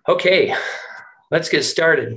Okay, let's get started.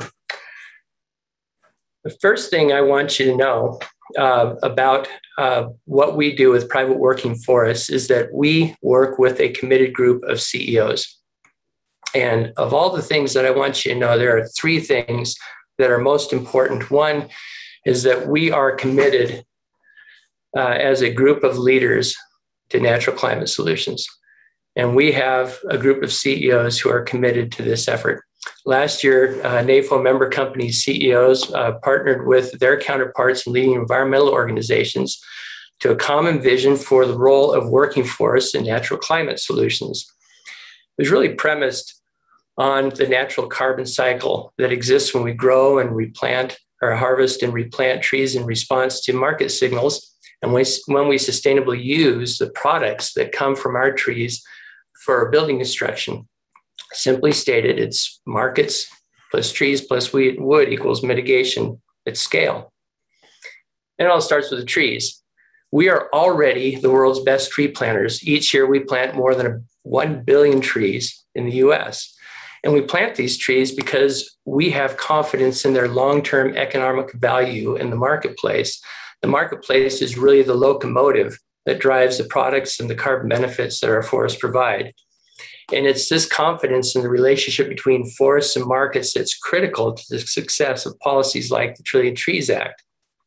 The first thing I want you to know about what we do with private working forests is that we work with a committed group of CEOs. And of all the things that I want you to know, there are three things that are most important. One is that we are committed as a group of leaders to natural climate solutions. And we have a group of CEOs who are committed to this effort. Last year, NAFO member company CEOs partnered with their counterparts in leading environmental organizations to a common vision for the role of working forests in natural climate solutions. It was really premised on the natural carbon cycle that exists when we grow and replant or harvest and replant trees in response to market signals, and when we sustainably use the products that come from our trees for building construction. Simply stated, it's markets plus trees plus wood equals mitigation at scale. And it all starts with the trees. We are already the world's best tree planters. Each year we plant more than 1 billion trees in the US. And we plant these trees because we have confidence in their long-term economic value in the marketplace. The marketplace is really the locomotive that drives the products and the carbon benefits that our forests provide. And it's this confidence in the relationship between forests and markets that's critical to the success of policies like the Trillion Trees Act.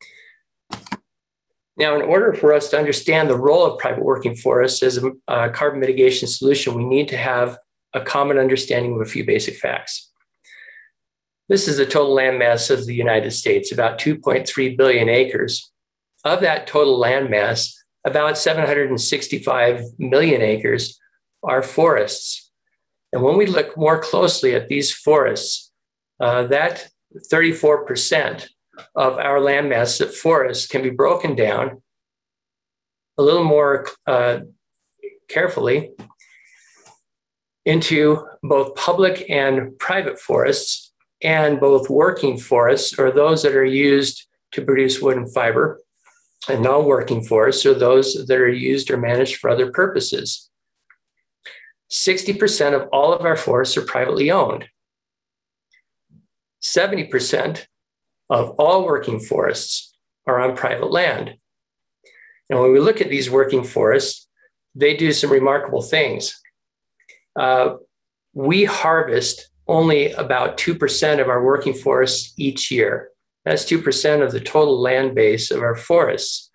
Now, in order for us to understand the role of private working forests as a carbon mitigation solution, we need to have a common understanding of a few basic facts. This is the total land mass of the United States, about 2.3 billion acres. Of that total land mass, about 765 million acres are forests. And when we look more closely at these forests, that 34% of our land mass of forests can be broken down a little more carefully into both public and private forests, and both working forests, or those that are used to produce wood and fiber, and non-working forests, or those that are used or managed for other purposes. 60% of all of our forests are privately owned. 70% of all working forests are on private land. And when we look at these working forests, they do some remarkable things. We harvest only about 2% of our working forests each year. That's 2% of the total land base of our forests.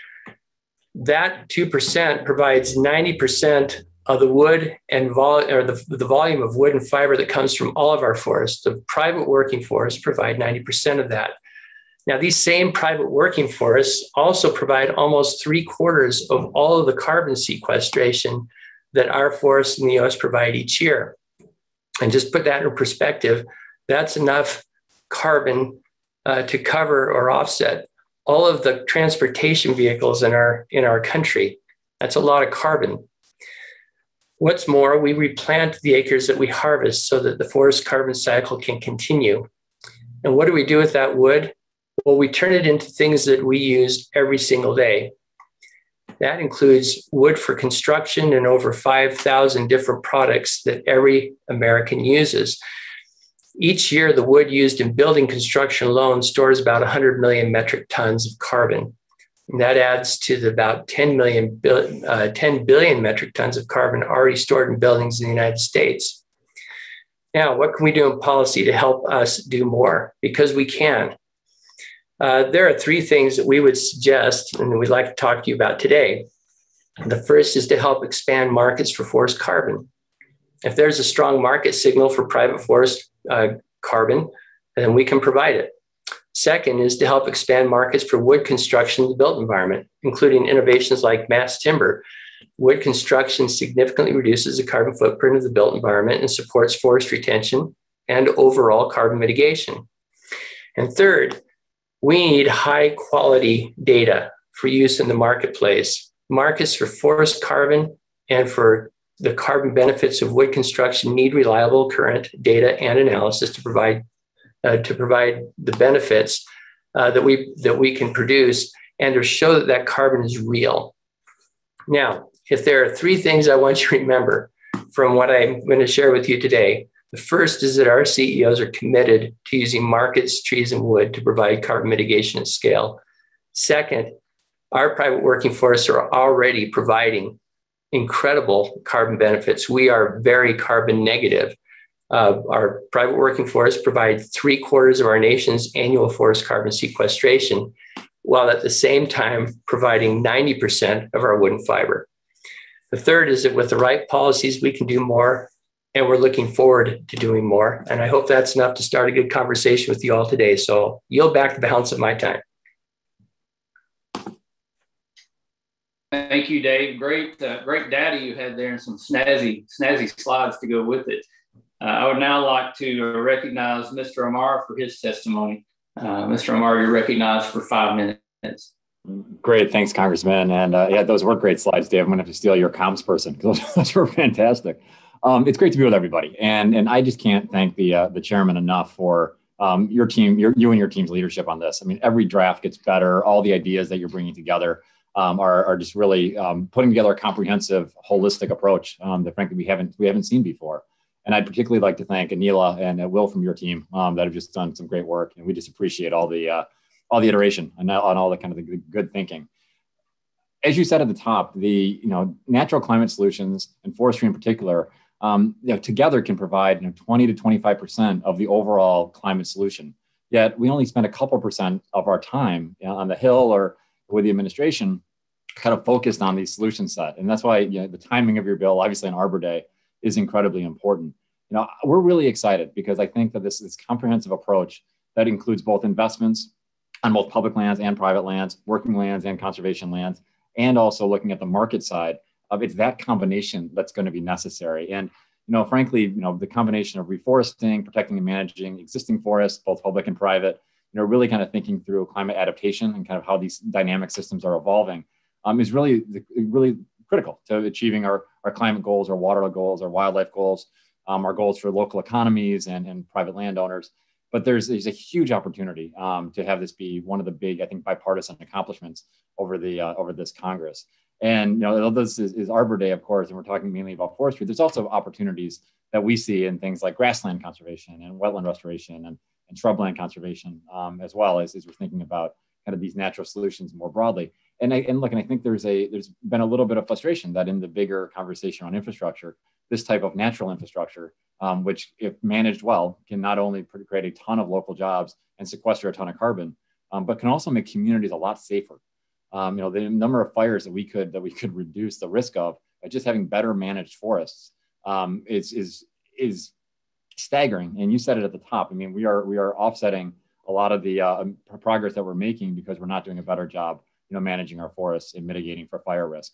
That 2% provides 90% of the wood and the volume of wood and fiber that comes from all of our forests. The private working forests provide 90% of that. Now, these same private working forests also provide almost 3/4 of all of the carbon sequestration that our forests in the US provide each year. And just put that in perspective, that's enough carbon to cover or offset all of the transportation vehicles in our country. That's a lot of carbon. What's more, we replant the acres that we harvest so that the forest carbon cycle can continue. And what do we do with that wood? Well, we turn it into things that we use every single day. That includes wood for construction and over 5,000 different products that every American uses. Each year, the wood used in building construction alone stores about 100 million metric tons of carbon. And that adds to the about 10 billion metric tons of carbon already stored in buildings in the United States. Now, what can we do in policy to help us do more? Because we can. There are three things that we would suggest and we'd like to talk to you about today. The first is to help expand markets for forest carbon. If there's a strong market signal for private forest carbon, then we can provide it. Second is to help expand markets for wood construction in the built environment, including innovations like mass timber. Wood construction significantly reduces the carbon footprint of the built environment and supports forest retention and overall carbon mitigation. And third, we need high quality data for use in the marketplace. Markets for forest carbon and for the carbon benefits of wood construction need reliable current data and analysis to provide the benefits that we can produce and to show that that carbon is real. Now, if there are three things I want you to remember from what I'm going to share with you today, The first is that our CEOs are committed to using markets, trees, and wood to provide carbon mitigation at scale. Second, our private working forests are already providing incredible carbon benefits. We are very carbon negative. Our private working forests provide 3/4 of our nation's annual forest carbon sequestration, while at the same time providing 90% of our wood and fiber. The third is that with the right policies, we can do more, and we're looking forward to doing more. And I hope that's enough to start a good conversation with you all today. So I'll yield back the balance of my time. Thank you, Dave. Great data you had there and some snazzy slides to go with it. I would now like to recognize Mr. Amar for his testimony. Mr. Amar, you're recognized for 5 minutes. Great, thanks, Congressman. And yeah, those were great slides, Dave. I'm gonna have to steal your comms person because those were fantastic. It's great to be with everybody, and I just can't thank the chairman enough for your team, you and your team's leadership on this. I mean, every draft gets better. All the ideas that you're bringing together are just really putting together a comprehensive, holistic approach that frankly we haven't seen before. And I'd particularly like to thank Anila and Will from your team that have just done some great work, and we just appreciate all the iteration and on all the kind of the good thinking. As you said at the top, the natural climate solutions and forestry in particular, together can provide 20 to 25% of the overall climate solution. Yet we only spend a couple percent of our time on the Hill or with the administration kind of focused on the solution set. And that's why the timing of your bill, obviously on Arbor Day, is incredibly important. We're really excited because I think that this comprehensive approach that includes both investments on both public lands and private lands, working lands and conservation lands, and also looking at the market side of it's that combination that's going to be necessary. And frankly, the combination of reforesting, protecting and managing existing forests, both public and private, really kind of thinking through climate adaptation and kind of how these dynamic systems are evolving is really critical to achieving our climate goals, our water goals, our wildlife goals, our goals for local economies and private landowners. But there's a huge opportunity to have this be one of the big, I think, bipartisan accomplishments over this Congress. And this is Arbor Day, of course, and we're talking mainly about forestry. There's also opportunities that we see in things like grassland conservation and wetland restoration and shrubland conservation, as well as we're thinking about kind of these natural solutions more broadly. And I think there's been a little bit of frustration that in the bigger conversation on infrastructure, this type of natural infrastructure, which if managed well, can not only create a ton of local jobs and sequester a ton of carbon, but can also make communities a lot safer. The number of fires that we could reduce the risk of by just having better managed forests is staggering. And you said it at the top. I mean, we are offsetting a lot of the progress that we're making because we're not doing a better job, managing our forests and mitigating for fire risk.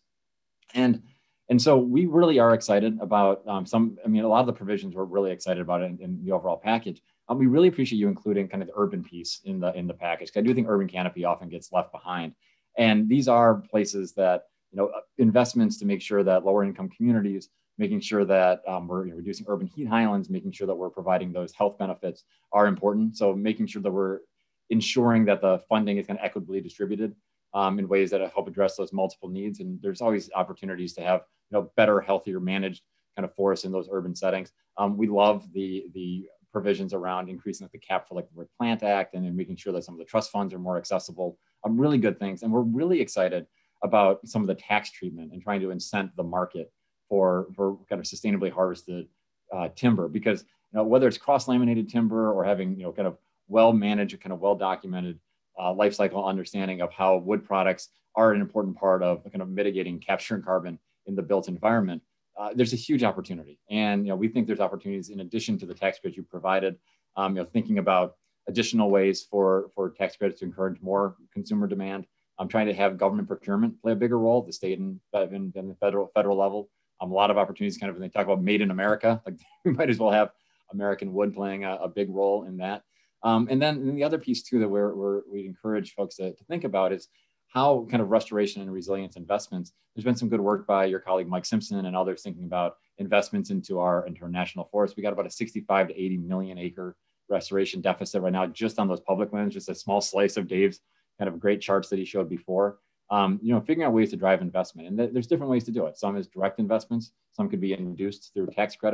And so we really are excited about a lot of the provisions we're really excited about in the overall package. We really appreciate you including kind of the urban piece in the package. I do think urban canopy often gets left behind. And these are places that, investments to make sure that lower income communities, making sure that we're reducing urban heat islands, making sure that we're providing those health benefits are important. So making sure that we're ensuring that the funding is kind of equitably distributed in ways that help address those multiple needs. And there's always opportunities to have better, healthier managed kind of forests in those urban settings. We love the provisions around increasing the cap for like the Plant Act and then making sure that some of the trust funds are more accessible. Really good things. And we're really excited about some of the tax treatment and trying to incent the market for kind of sustainably harvested timber, because whether it's cross-laminated timber or having kind of well-managed, kind of well-documented life cycle understanding of how wood products are an important part of kind of mitigating capturing carbon in the built environment, there's a huge opportunity. And we think there's opportunities in addition to the tax credits you provided, thinking about additional ways for tax credits to encourage more consumer demand. I'm trying to have government procurement play a bigger role at the state and the federal level. A lot of opportunities kind of when they talk about made in America, like we might as well have American wood playing a big role in that. And then the other piece too that we encourage folks to think about is how kind of restoration and resilience investments. There's been some good work by your colleague Mike Simpson and others thinking about investments into our national forests. We got about a 65 to 80 million acre restoration deficit right now, just on those public lands, just a small slice of Dave's kind of great charts that he showed before. Figuring out ways to drive investment. And there's different ways to do it. Some is direct investments, some could be induced through tax credits.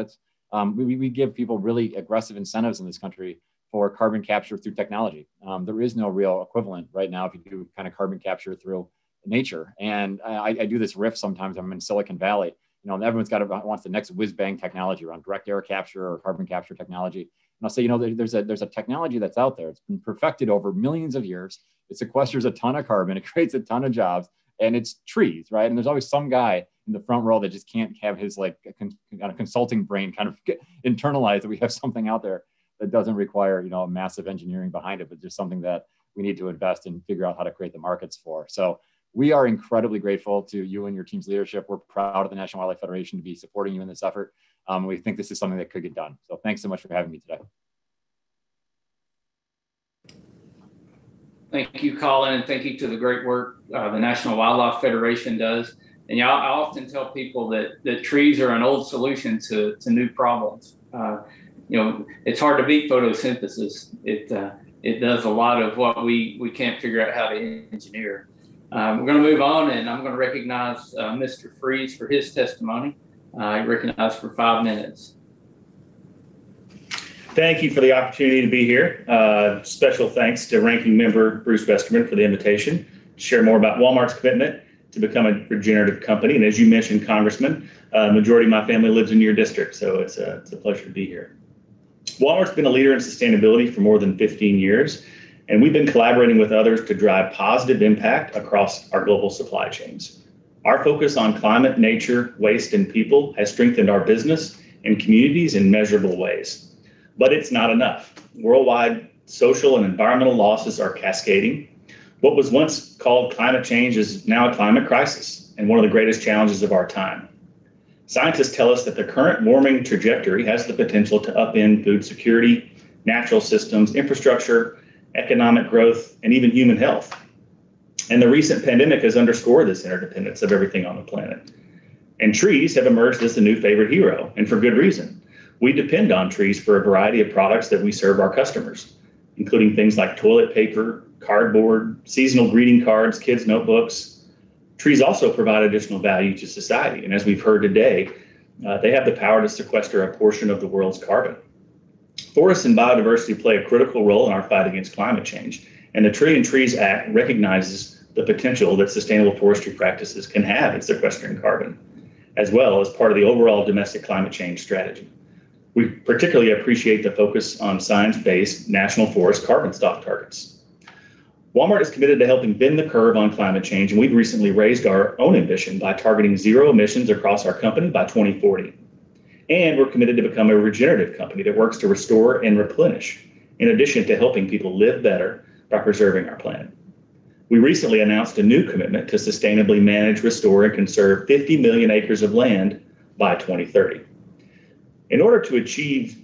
We give people really aggressive incentives in this country for carbon capture through technology. There is no real equivalent right now if you do kind of carbon capture through nature. And I do this riff sometimes. I'm in Silicon Valley, and everyone's wants the next whiz bang technology around direct air capture or carbon capture technology. And I'll say, there's a technology that's out there. It's been perfected over millions of years. It sequesters a ton of carbon. It creates a ton of jobs, and it's trees, right? And there's always some guy in the front row that just can't have his consulting brain kind of internalize that we have something out there that doesn't require, massive engineering behind it, but just something that we need to invest and figure out how to create the markets for. So we are incredibly grateful to you and your team's leadership. We're proud of the National Wildlife Federation to be supporting you in this effort. We think this is something that could get done. So thanks so much for having me today. Thank you, Colin, and thank you to the great work the National Wildlife Federation does. And I often tell people that trees are an old solution to new problems. It's hard to beat photosynthesis. It does a lot of what we can't figure out how to engineer. We're going to move on, and I'm going to recognize Mr. Freeze for his testimony. Recognized for 5 minutes. Thank you for the opportunity to be here. Special thanks to Ranking Member Bruce Westerman for the invitation to share more about Walmart's commitment to become a regenerative company. And as you mentioned, Congressman, majority of my family lives in your district, so it's a pleasure to be here. Walmart's been a leader in sustainability for more than 15 years, and we've been collaborating with others to drive positive impact across our global supply chains. Our focus on climate, nature, waste, and people has strengthened our business and communities in measurable ways. But it's not enough. Worldwide social and environmental losses are cascading. What was once called climate change is now a climate crisis and one of the greatest challenges of our time. Scientists tell us that the current warming trajectory has the potential to upend food security, natural systems, infrastructure, economic growth, and even human health. And the recent pandemic has underscored this interdependence of everything on the planet. And trees have emerged as the new favorite hero, and for good reason. We depend on trees for a variety of products that we serve our customers, including things like toilet paper, cardboard, seasonal greeting cards, kids' notebooks. Trees also provide additional value to society. And as we've heard today, they have the power to sequester a portion of the world's carbon. Forests and biodiversity play a critical role in our fight against climate change. And the Tree and Trees Act recognizes the potential that sustainable forestry practices can have in sequestering carbon, as well as part of the overall domestic climate change strategy. We particularly appreciate the focus on science-based national forest carbon stock targets. Walmart is committed to helping bend the curve on climate change, and we've recently raised our own ambition by targeting zero emissions across our company by 2040. And we're committed to become a regenerative company that works to restore and replenish, in addition to helping people live better by preserving our planet. We recently announced a new commitment to sustainably manage, restore, and conserve 50 million acres of land by 2030. In order to achieve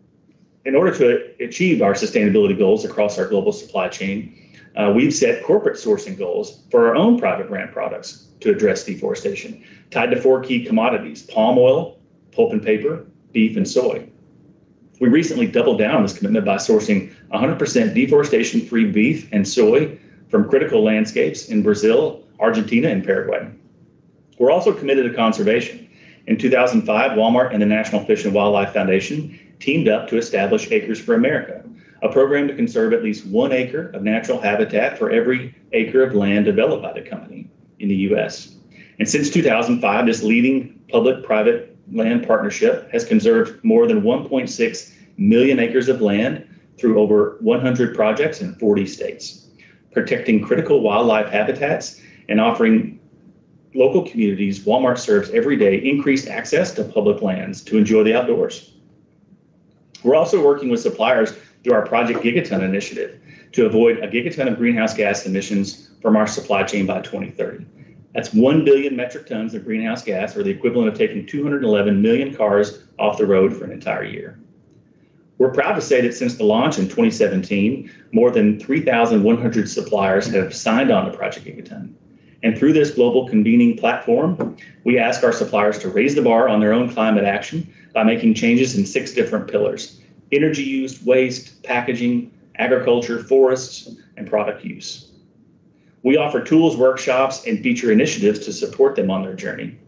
our sustainability goals across our global supply chain, we've set corporate sourcing goals for our own private brand products to address deforestation, tied to 4 key commodities: palm oil, pulp and paper, beef, and soy. We recently doubled down on this commitment by sourcing 100% deforestation-free beef and soy from critical landscapes in Brazil, Argentina, and Paraguay. We're also committed to conservation. In 2005, Walmart and the National Fish and Wildlife Foundation teamed up to establish Acres for America, a program to conserve at least 1 acre of natural habitat for every acre of land developed by the company in the U.S. And since 2005, this leading public-private land partnership has conserved more than 1.6 million acres of land through over 100 projects in 40 states, protecting critical wildlife habitats and offering local communities Walmart serves every day increased access to public lands to enjoy the outdoors. We're also working with suppliers through our Project Gigaton initiative to avoid a gigaton of greenhouse gas emissions from our supply chain by 2030. That's 1 billion metric tons of greenhouse gas, or the equivalent of taking 211 million cars off the road for an entire year. We're proud to say that since the launch in 2017, more than 3,100 suppliers have signed on to Project Gigaton. And through this global convening platform, we ask our suppliers to raise the bar on their own climate action by making changes in 6 different pillars: energy use, waste, packaging, agriculture, forests, and product use. We offer tools, workshops, and feature initiatives to support them on their journey.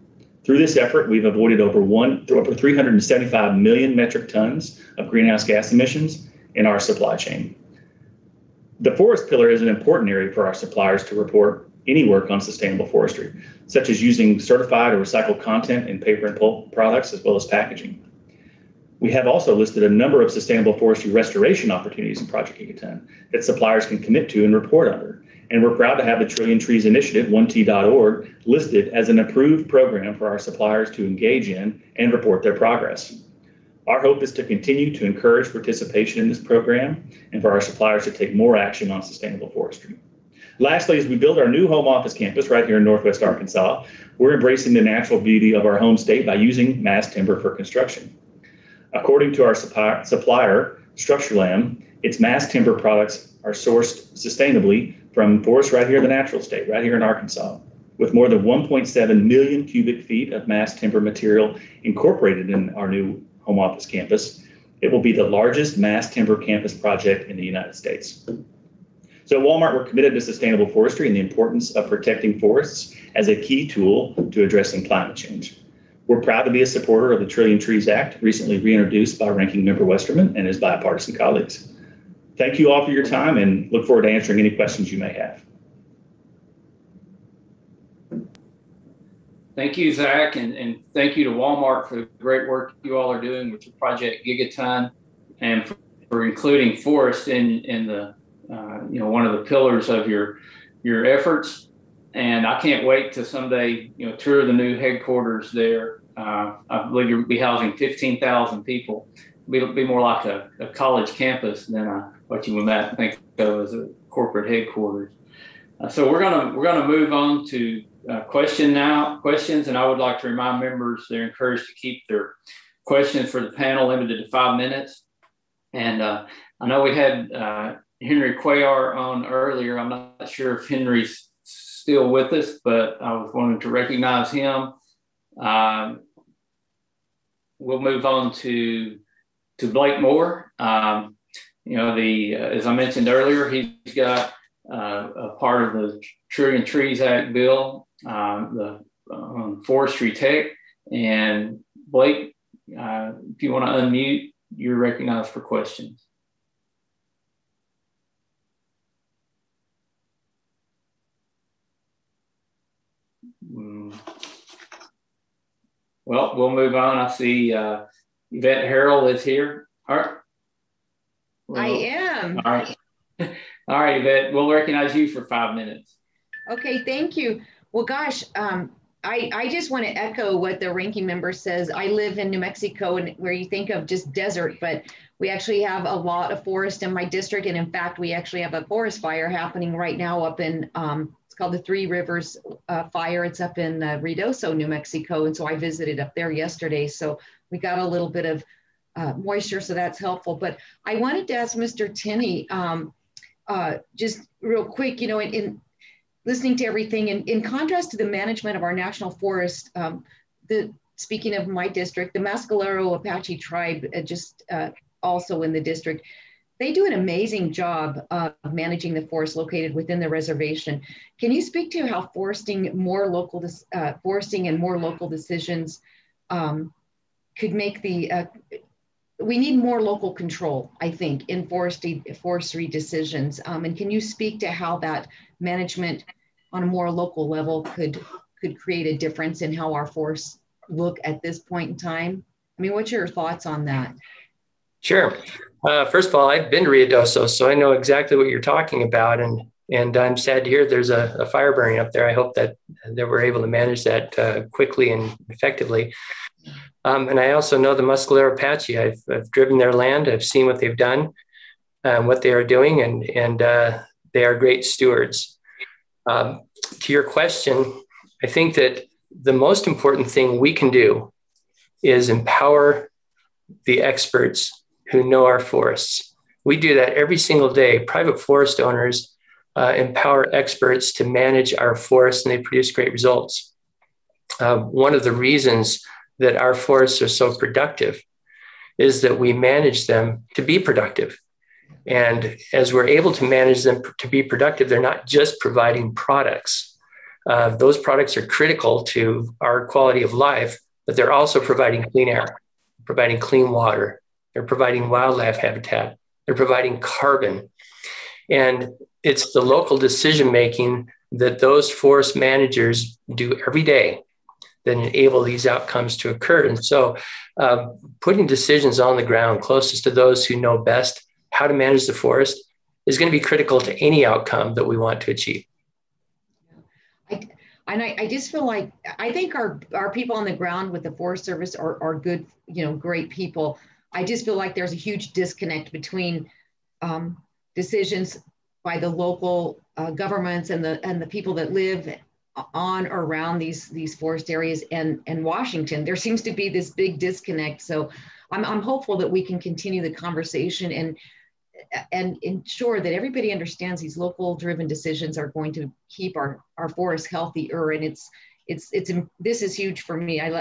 Through this effort, we've avoided over 375 million metric tons of greenhouse gas emissions in our supply chain. The forest pillar is an important area for our suppliers to report any work on sustainable forestry, such as using certified or recycled content in paper and pulp products, as well as packaging. We have also listed a number of sustainable forestry restoration opportunities in Project Gigaton that suppliers can commit to and report under. And we're proud to have the Trillion Trees Initiative, 1T.org, listed as an approved program for our suppliers to engage in and report their progress. Our hope is to continue to encourage participation in this program and for our suppliers to take more action on sustainable forestry. Lastly, as we build our new home office campus right here in Northwest Arkansas, we're embracing the natural beauty of our home state by using mass timber for construction. According to our supplier, Structurlam, its mass timber products are sourced sustainably from forests right here in the natural state, right here in Arkansas. With more than 1.7 million cubic feet of mass timber material incorporated in our new home office campus, it will be the largest mass timber campus project in the United States. So at Walmart, we're committed to sustainable forestry and the importance of protecting forests as a key tool to addressing climate change. We're proud to be a supporter of the Trillion Trees Act, recently reintroduced by Ranking Member Westerman and his bipartisan colleagues. Thank you all for your time and look forward to answering any questions you may have. Thank you, Zach, and thank you to Walmart for the great work you all are doing with your Project Gigaton and for including forest in the one of the pillars of your efforts. And I can't wait to someday tour the new headquarters there. I believe you'll be housing 15,000 people. It'll be more like a college campus than what you would think of as a corporate headquarters. So we're gonna move on to questions, and I would like to remind members they're encouraged to keep their questions for the panel limited to 5 minutes. And I know we had Henry Cuellar on earlier. I'm not sure if Henry's still with us, but I was wanting to recognize him. We'll move on to Blake Moore. As I mentioned earlier, he's got a part of the Trillion Trees Act bill, the forestry tech. And Blake, if you want to unmute, you're recognized for questions. Well, we'll move on. I see Yvette Harrell is here. All right. Well, I am. All right. All right, Yvette, we'll recognize you for 5 minutes. Okay, thank you. Well, gosh, I just want to echo what the ranking member says. I live in New Mexico, and where you think of just desert, but we actually have a lot of forest in my district. And in fact, we actually have a forest fire happening right now up in, it's called the Three Rivers Fire. It's up in Ruidoso, New Mexico. And so I visited up there yesterday. So we got a little bit of moisture, so that's helpful. But I wanted to ask Mr. Tenney, just real quick, in listening to everything, in contrast to the management of our national forest, speaking of my district, the Mescalero Apache tribe, also in the district, they do an amazing job of managing the forest located within the reservation. Can you speak to how foresting and more local decisions could make we need more local control, I think, in forestry decisions. And can you speak to how that management on a more local level could create a difference in how our forests look at this point in time? I mean, what's your thoughts on that? Sure. First of all, I've been to Ruidoso, so I know exactly what you're talking about. And I'm sad to hear there's a fire burning up there. I hope that we're able to manage that quickly and effectively. And I also know the Mescalero Apache. I've driven their land. I've seen what they've done, what they are doing, and they are great stewards. To your question, I think that the most important thing we can do is empower the experts who know our forests. We do that every single day. Private forest owners empower experts to manage our forests, and they produce great results. One of the reasons that our forests are so productive is that we manage them to be productive. And as we're able to manage them to be productive, they're not just providing products. Those products are critical to our quality of life, but they're also providing clean air, providing clean water. They're providing wildlife habitat. They're providing carbon. And it's the local decision-making that those forest managers do every day that enable these outcomes to occur. And so putting decisions on the ground closest to those who know best how to manage the forest is going to be critical to any outcome that we want to achieve. I just feel like, I think our people on the ground with the Forest Service are good, great people. I just feel like there's a huge disconnect between decisions by the local governments and the people that live on or around these forest areas and Washington. There seems to be this big disconnect. So I'm hopeful that we can continue the conversation and ensure that everybody understands these local driven decisions are going to keep our forests healthier. And this is huge for me. I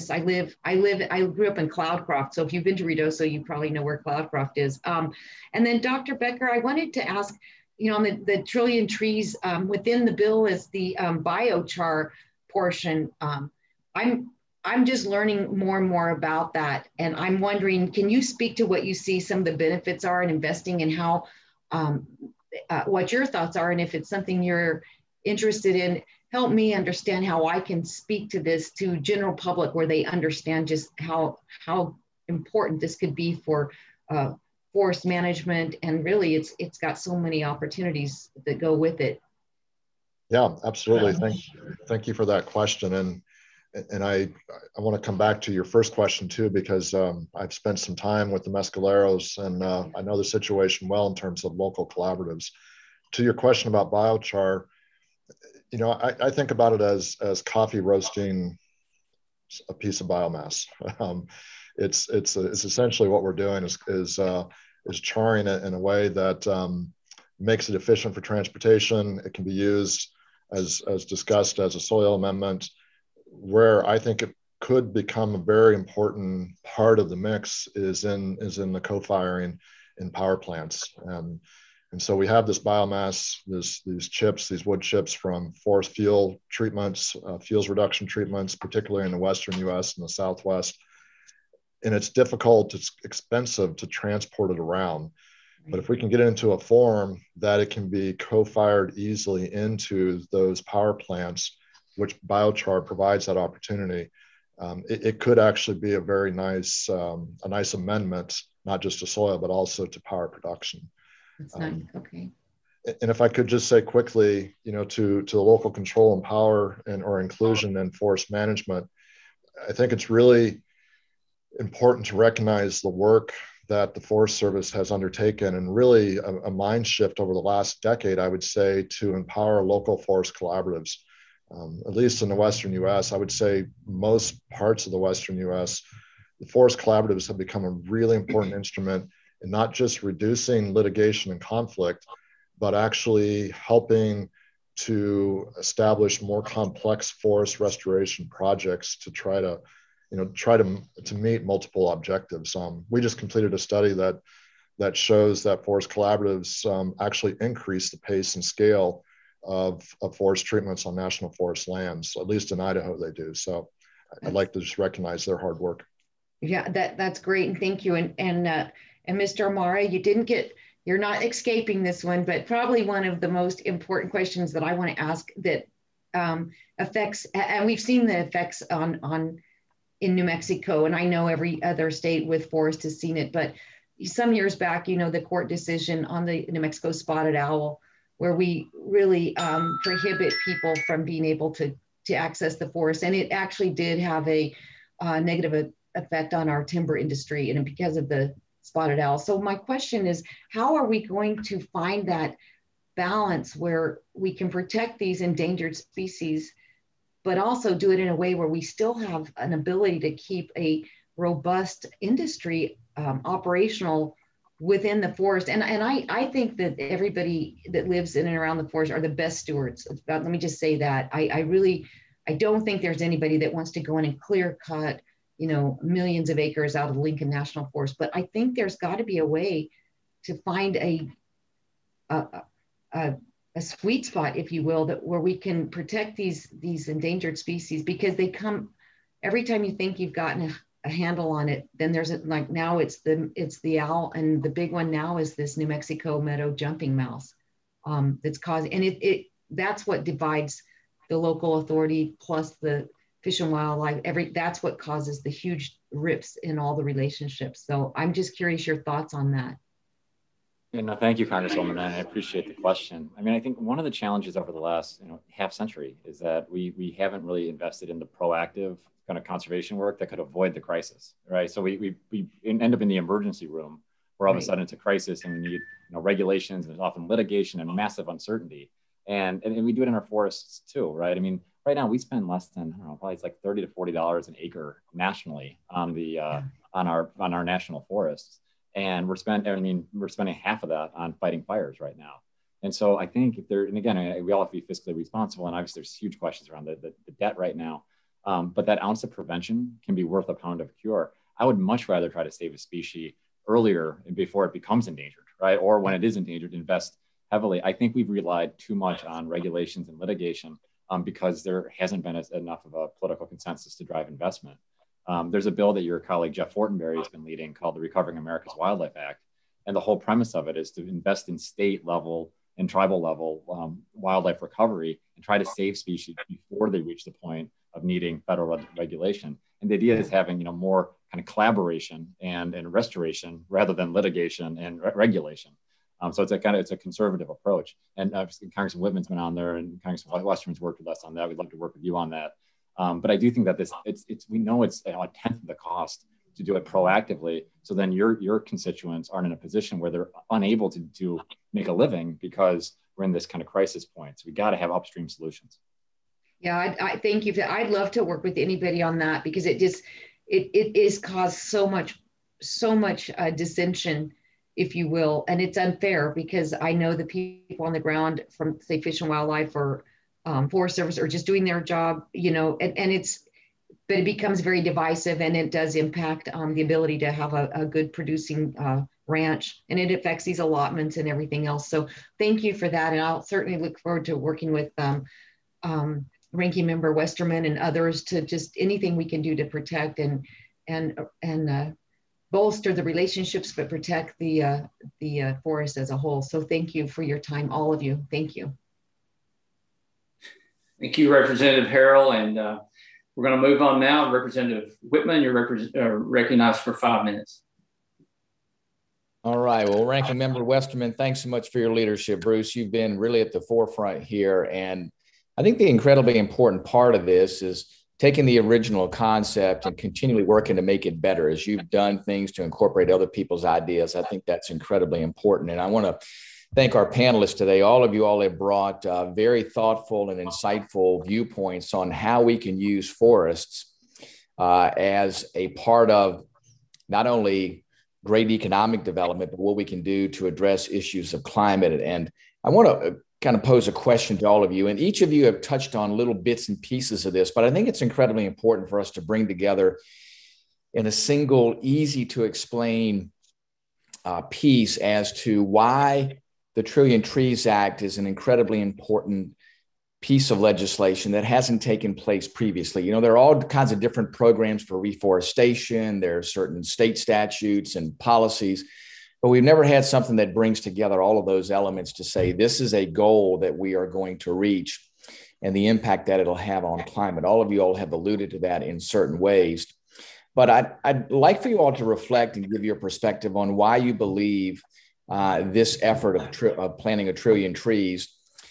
grew up in Cloudcroft. So if you've been to Ruidoso, you probably know where Cloudcroft is. And then Dr. Becker, I wanted to ask, on the trillion trees within the bill is the biochar portion. I'm just learning more and more about that. And I'm wondering, can you speak to what you see some of the benefits are in investing and how, what your thoughts are, and if it's something you're interested in, help me understand how I can speak to this to general public where they understand just how important this could be for forest management. And really it's got so many opportunities that go with it. Yeah, absolutely. Thank you for that question. And I want to come back to your first question too, because I've spent some time with the Mescaleros and I know the situation well in terms of local collaboratives. To your question about biochar, I think about it as coffee roasting a piece of biomass. It's essentially what we're doing is charring it in a way that makes it efficient for transportation. It can be used as discussed as a soil amendment. Where I think it could become a very important part of the mix is in the co-firing in power plants. And so we have this biomass, these chips, these wood chips from forest fuel treatments, fuels reduction treatments, particularly in the Western US and the Southwest. And it's difficult, it's expensive to transport it around. But if we can get it into a form that it can be co-fired easily into those power plants, which biochar provides that opportunity, it could actually be a very nice, amendment, not just to soil, but also to power production. That's nice. Okay. And if I could just say quickly, to the local control and power or inclusion in forest management, I think it's really important to recognize the work that the Forest Service has undertaken and really a mind shift over the last decade, I would say, to empower local forest collaboratives. At least in the Western US, I would say most parts of the Western US, the forest collaboratives have become a really important instrument in not just reducing litigation and conflict, but actually helping to establish more complex forest restoration projects to try to meet multiple objectives. We just completed a study that shows that forest collaboratives actually increase the pace and scale of forest treatments on national forest lands. At least in Idaho, they do. So I'd like to just recognize their hard work. Yeah, that's great, and thank you. And Mr. Amara, you're not escaping this one, but probably one of the most important questions that I want to ask that affects, and we've seen the effects in New Mexico, and I know every other state with forest has seen it, but some years back, the court decision on the New Mexico spotted owl, where we really prohibit people from being able to access the forest. And it actually did have a negative effect on our timber industry, and because of the spotted owl. So my question is, how are we going to find that balance where we can protect these endangered species, but also do it in a way where we still have an ability to keep a robust industry operational within the forest? And I think that everybody that lives in and around the forest are the best stewards. Let me just say that. I don't think there's anybody that wants to go in and clear cut, millions of acres out of Lincoln National Forest. But I think there's got to be a way to find a a sweet spot, if you will, that where we can protect these endangered species, because they come every time you think you've gotten a handle on it. Then there's like now it's the owl, and the big one now is this New Mexico meadow jumping mouse that's causing, and that's what divides the local authority plus the Fish and Wildlife. That's what causes the huge rips in all the relationships. So I'm just curious your thoughts on that. Yeah, no, thank you, Congresswoman. I appreciate the question. I mean, I think one of the challenges over the last half century is that we haven't really invested in the proactive kind of conservation work that could avoid the crisis, right? So we end up in the emergency room where all of a sudden it's a crisis and we need regulations, and there's often litigation and massive uncertainty. And we do it in our forests too, right? I mean, right now we spend less than, I don't know, probably it's like $30 to $40 an acre nationally on the on our national forests. And we're spending half of that on fighting fires right now. And so I think and again, we all have to be fiscally responsible. And obviously there's huge questions around the debt right now. But that ounce of prevention can be worth a pound of cure. I would much rather try to save a species earlier and before it becomes endangered, right? Or when it is endangered, invest heavily. I think we've relied too much on regulations and litigation because there hasn't been enough of a political consensus to drive investment. There's a bill that your colleague Jeff Fortenberry has been leading called the Recovering America's Wildlife Act. And the whole premise of it is to invest in state level and tribal level wildlife recovery and try to save species before they reach the point of needing federal regulation. And the idea is having more kind of collaboration and restoration rather than litigation and regulation. So it's a conservative approach. And Congressman Whitman's been on there, and Congressman Westerman's worked with us on that. We'd love to work with you on that. But I do think that we know it's a tenth of the cost to do it proactively. So then your constituents aren't in a position where they're unable to make a living because we're in this kind of crisis point. So we got to have upstream solutions. Yeah, I thank you. I'd love to work with anybody on that, because it is caused so much dissension, if you will, and it's unfair because I know the people on the ground from, say, Fish and Wildlife or Forest Service are just doing their job, but it becomes very divisive, and it does impact the ability to have a good producing ranch, and it affects these allotments and everything else. So thank you for that, and I'll certainly look forward to working with Ranking Member Westerman and others to just anything we can do to protect and bolster the relationships, but protect the forest as a whole. So thank you for your time, all of you. Thank you. Thank you, Representative Harrell. And we're going to move on now. Representative Whitman, you're recognized for 5 minutes. All right. Well, Ranking Member Westerman, thanks so much for your leadership, Bruce. You've been really at the forefront here. And I think the incredibly important part of this is taking the original concept and continually working to make it better. As you've done things to incorporate other people's ideas, I think that's incredibly important. And I want to thank our panelists today. All of you have brought very thoughtful and insightful viewpoints on how we can use forests as a part of not only great economic development, but what we can do to address issues of climate. And I want to kind of pose a question to all of you. And each of you have touched on little bits and pieces of this, but I think it's incredibly important for us to bring together in a single, easy to explain piece as to why the Trillion Trees Act is an incredibly important piece of legislation that hasn't taken place previously. There are all kinds of different programs for reforestation. There are certain state statutes and policies, but we've never had something that brings together all of those elements to say, this is a goal that we are going to reach and the impact that it'll have on climate. All of you all have alluded to that in certain ways, but I'd like for you all to reflect and give your perspective on why you believe this effort of planting 1 trillion trees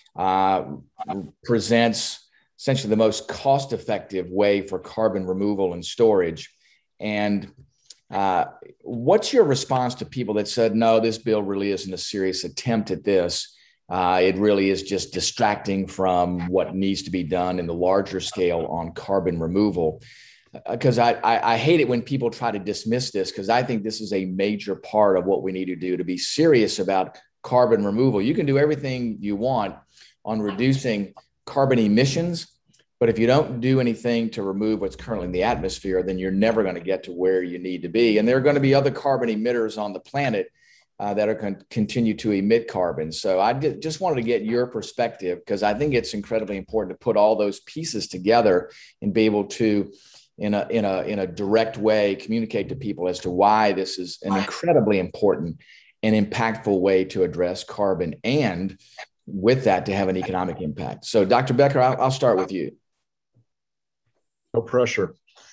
presents essentially the most cost-effective way for carbon removal and storage. And what's your response to people that said, no, this bill really isn't a serious attempt at this. It really is just distracting from what needs to be done in the larger scale on carbon removal? Because I hate it when people try to dismiss this, because I think this is a major part of what we need to do to be serious about carbon removal. You can do everything you want on reducing carbon emissions, but if you don't do anything to remove what's currently in the atmosphere, then you're never going to get to where you need to be. And there are going to be other carbon emitters on the planet, that are going to continue to emit carbon. So I just wanted to get your perspective, because I think it's incredibly important to put all those pieces together and be able to, in a direct way, communicate to people as to why this is an incredibly important and impactful way to address carbon, and with that to have an economic impact. So Dr. Becker, I'll start with you. No pressure.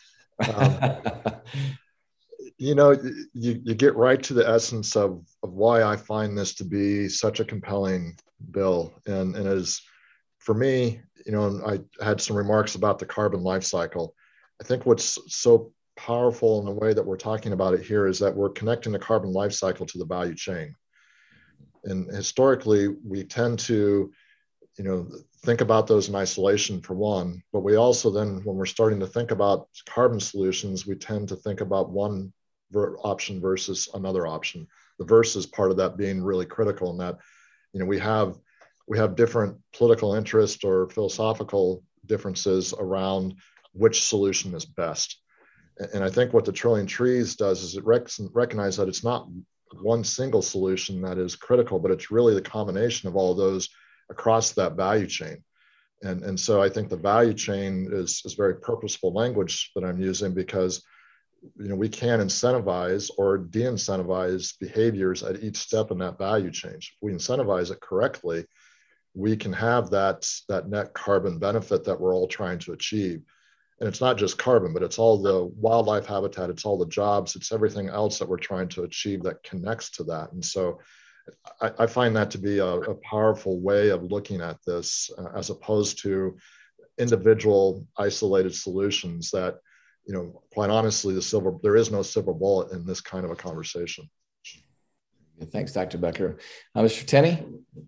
You get right to the essence of why I find this to be such a compelling bill. And as for me, I had some remarks about the carbon life cycle. I think what's so powerful in the way that we're talking about it here is that we're connecting the carbon life cycle to the value chain. And historically, we tend to, think about those in isolation for one, but we also then, when we're starting to think about carbon solutions, we tend to think about one option versus another option. The versus part of that being really critical in that, we have different political interest or philosophical differences around which solution is best. And I think what the Trillion Trees does is it recognizes that it's not one single solution that is critical, but it's really the combination of all of those across that value chain. And so I think the value chain is very purposeful language that I'm using, because we can incentivize or de-incentivize behaviors at each step in that value chain. If we incentivize it correctly, we can have that net carbon benefit that we're all trying to achieve. And it's not just carbon, but it's all the wildlife habitat, it's all the jobs, it's everything else that we're trying to achieve that connects to that. And so I find that to be a powerful way of looking at this, as opposed to individual isolated solutions that, quite honestly, there is no silver bullet in this kind of a conversation. Thanks, Dr. Becker. Mr. Tenney?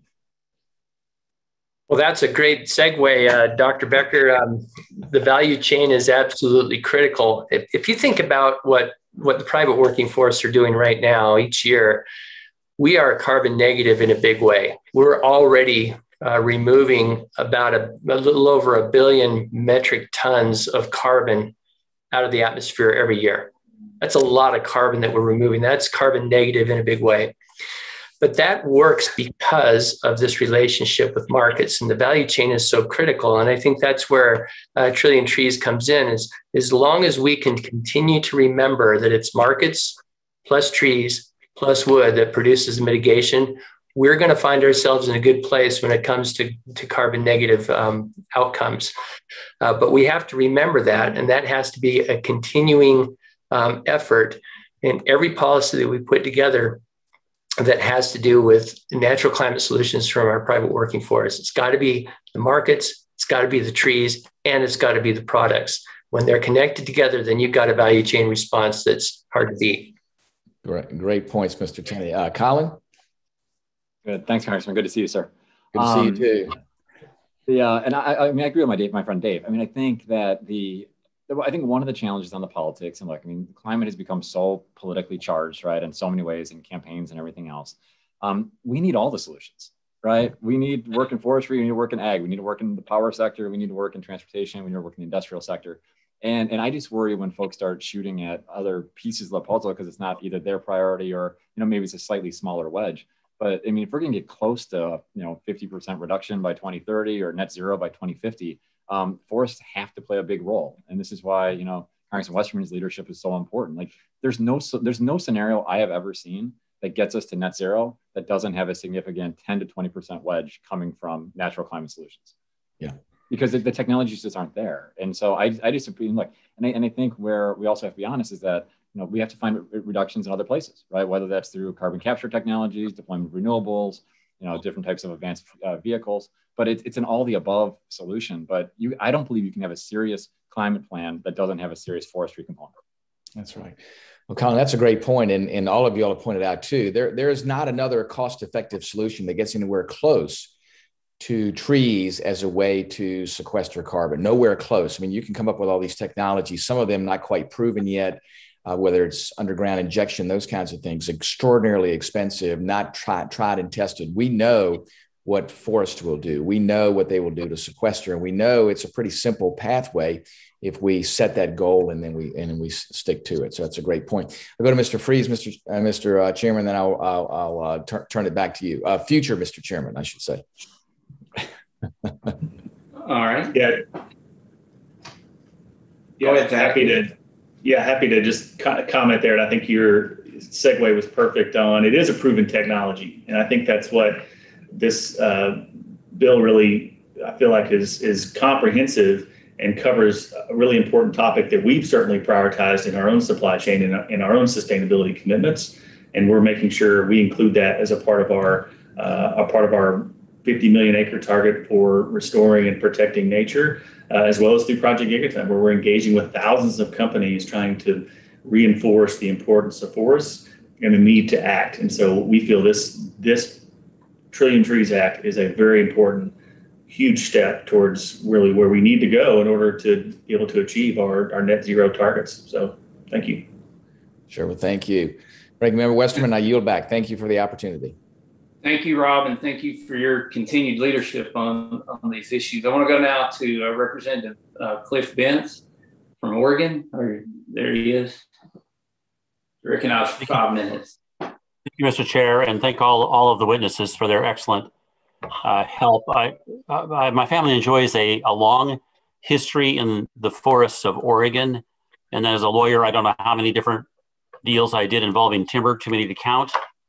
Well, that's a great segue, Dr. Becker. The value chain is absolutely critical. If you think about what the private working forests are doing right now each year, we are carbon negative in a big way. We're already removing about a little over 1 billion metric tons of carbon out of the atmosphere every year. That's a lot of carbon that we're removing. That's carbon negative in a big way. But that works because of this relationship with markets, and the value chain is so critical. And I think that's where Trillion Trees comes in, is as long as we can continue to remember that it's markets plus trees plus wood that produces mitigation, we're going to find ourselves in a good place when it comes to carbon negative outcomes. But we have to remember that, and that has to be a continuing effort in every policy that we put together that has to do with natural climate solutions from our private working forest. It's got to be the markets, it's got to be the trees, and it's got to be the products. When they're connected together, then you've got a value chain response that's hard to beat. Great points, Mr. Tenney. Colin? Good. Thanks, Congressman. Good to see you, sir. Good to see you too. And I agree with my friend Dave. I think that I think one of the challenges on the politics, and climate has become so politically charged, right, in so many ways, in campaigns and everything else. We need all the solutions, right? We need work in forestry, we need to work in ag, we need to work in the power sector, we need to work in transportation, we need to work in the industrial sector. And I just worry when folks start shooting at other pieces of the puzzle because it's not either their priority or, maybe it's a slightly smaller wedge. But if we're going to get close to, 50% reduction by 2030 or net zero by 2050, forests have to play a big role. And this is why, Congressman Westerman's leadership is so important. There's no scenario I have ever seen that gets us to net zero that doesn't have a significant 10 to 20% wedge coming from natural climate solutions. Yeah. Because the technologies just aren't there. And so I just look, and I think where we also have to be honest is that, we have to find reductions in other places, right? Whether that's through carbon capture technologies, deployment of renewables, different types of advanced vehicles, but it's an all the above solution. But I don't believe you can have a serious climate plan that doesn't have a serious forestry component. That's right. Well, Colin, that's a great point. And all of you all have pointed out too, there is not another cost-effective solution that gets anywhere close to trees as a way to sequester carbon. Nowhere close. You can come up with all these technologies, some of them not quite proven yet, whether it's underground injection, those kinds of things, extraordinarily expensive, not tried and tested. We know what forests will do. We know what they will do to sequester, and we know it's a pretty simple pathway if we set that goal and then we stick to it. So that's a great point. I'll go to Mr. Freeze, Mr. Chairman, then I'll turn it back to you. Future Mr. Chairman, I should say. All right. Yeah. Go ahead, happy to just comment there. And I think your segue was perfect on, it is a proven technology. And I think that's what this bill really, I feel like is comprehensive and covers a really important topic that we've certainly prioritized in our own supply chain and in our own sustainability commitments. And we're making sure we include that as a part of our 50 million acre target for restoring and protecting nature, as well as through Project Gigaton, where we're engaging with thousands of companies trying to reinforce the importance of forests and the need to act. And so we feel this Trillion Trees Act is a very important, huge step towards really where we need to go in order to be able to achieve our net zero targets. So thank you. Sure. Well, thank you. Ranking Member Westerman, I yield back. Thank you for the opportunity. Thank you, Rob, and thank you for your continued leadership on these issues. I want to go now to Representative Cliff Bentz from Oregon. There he is. Recognize for 5 minutes. Thank you, Mr. Chair, and thank all of the witnesses for their excellent help. My family enjoys a long history in the forests of Oregon, and as a lawyer, I don't know how many different deals I did involving timber, too many to count.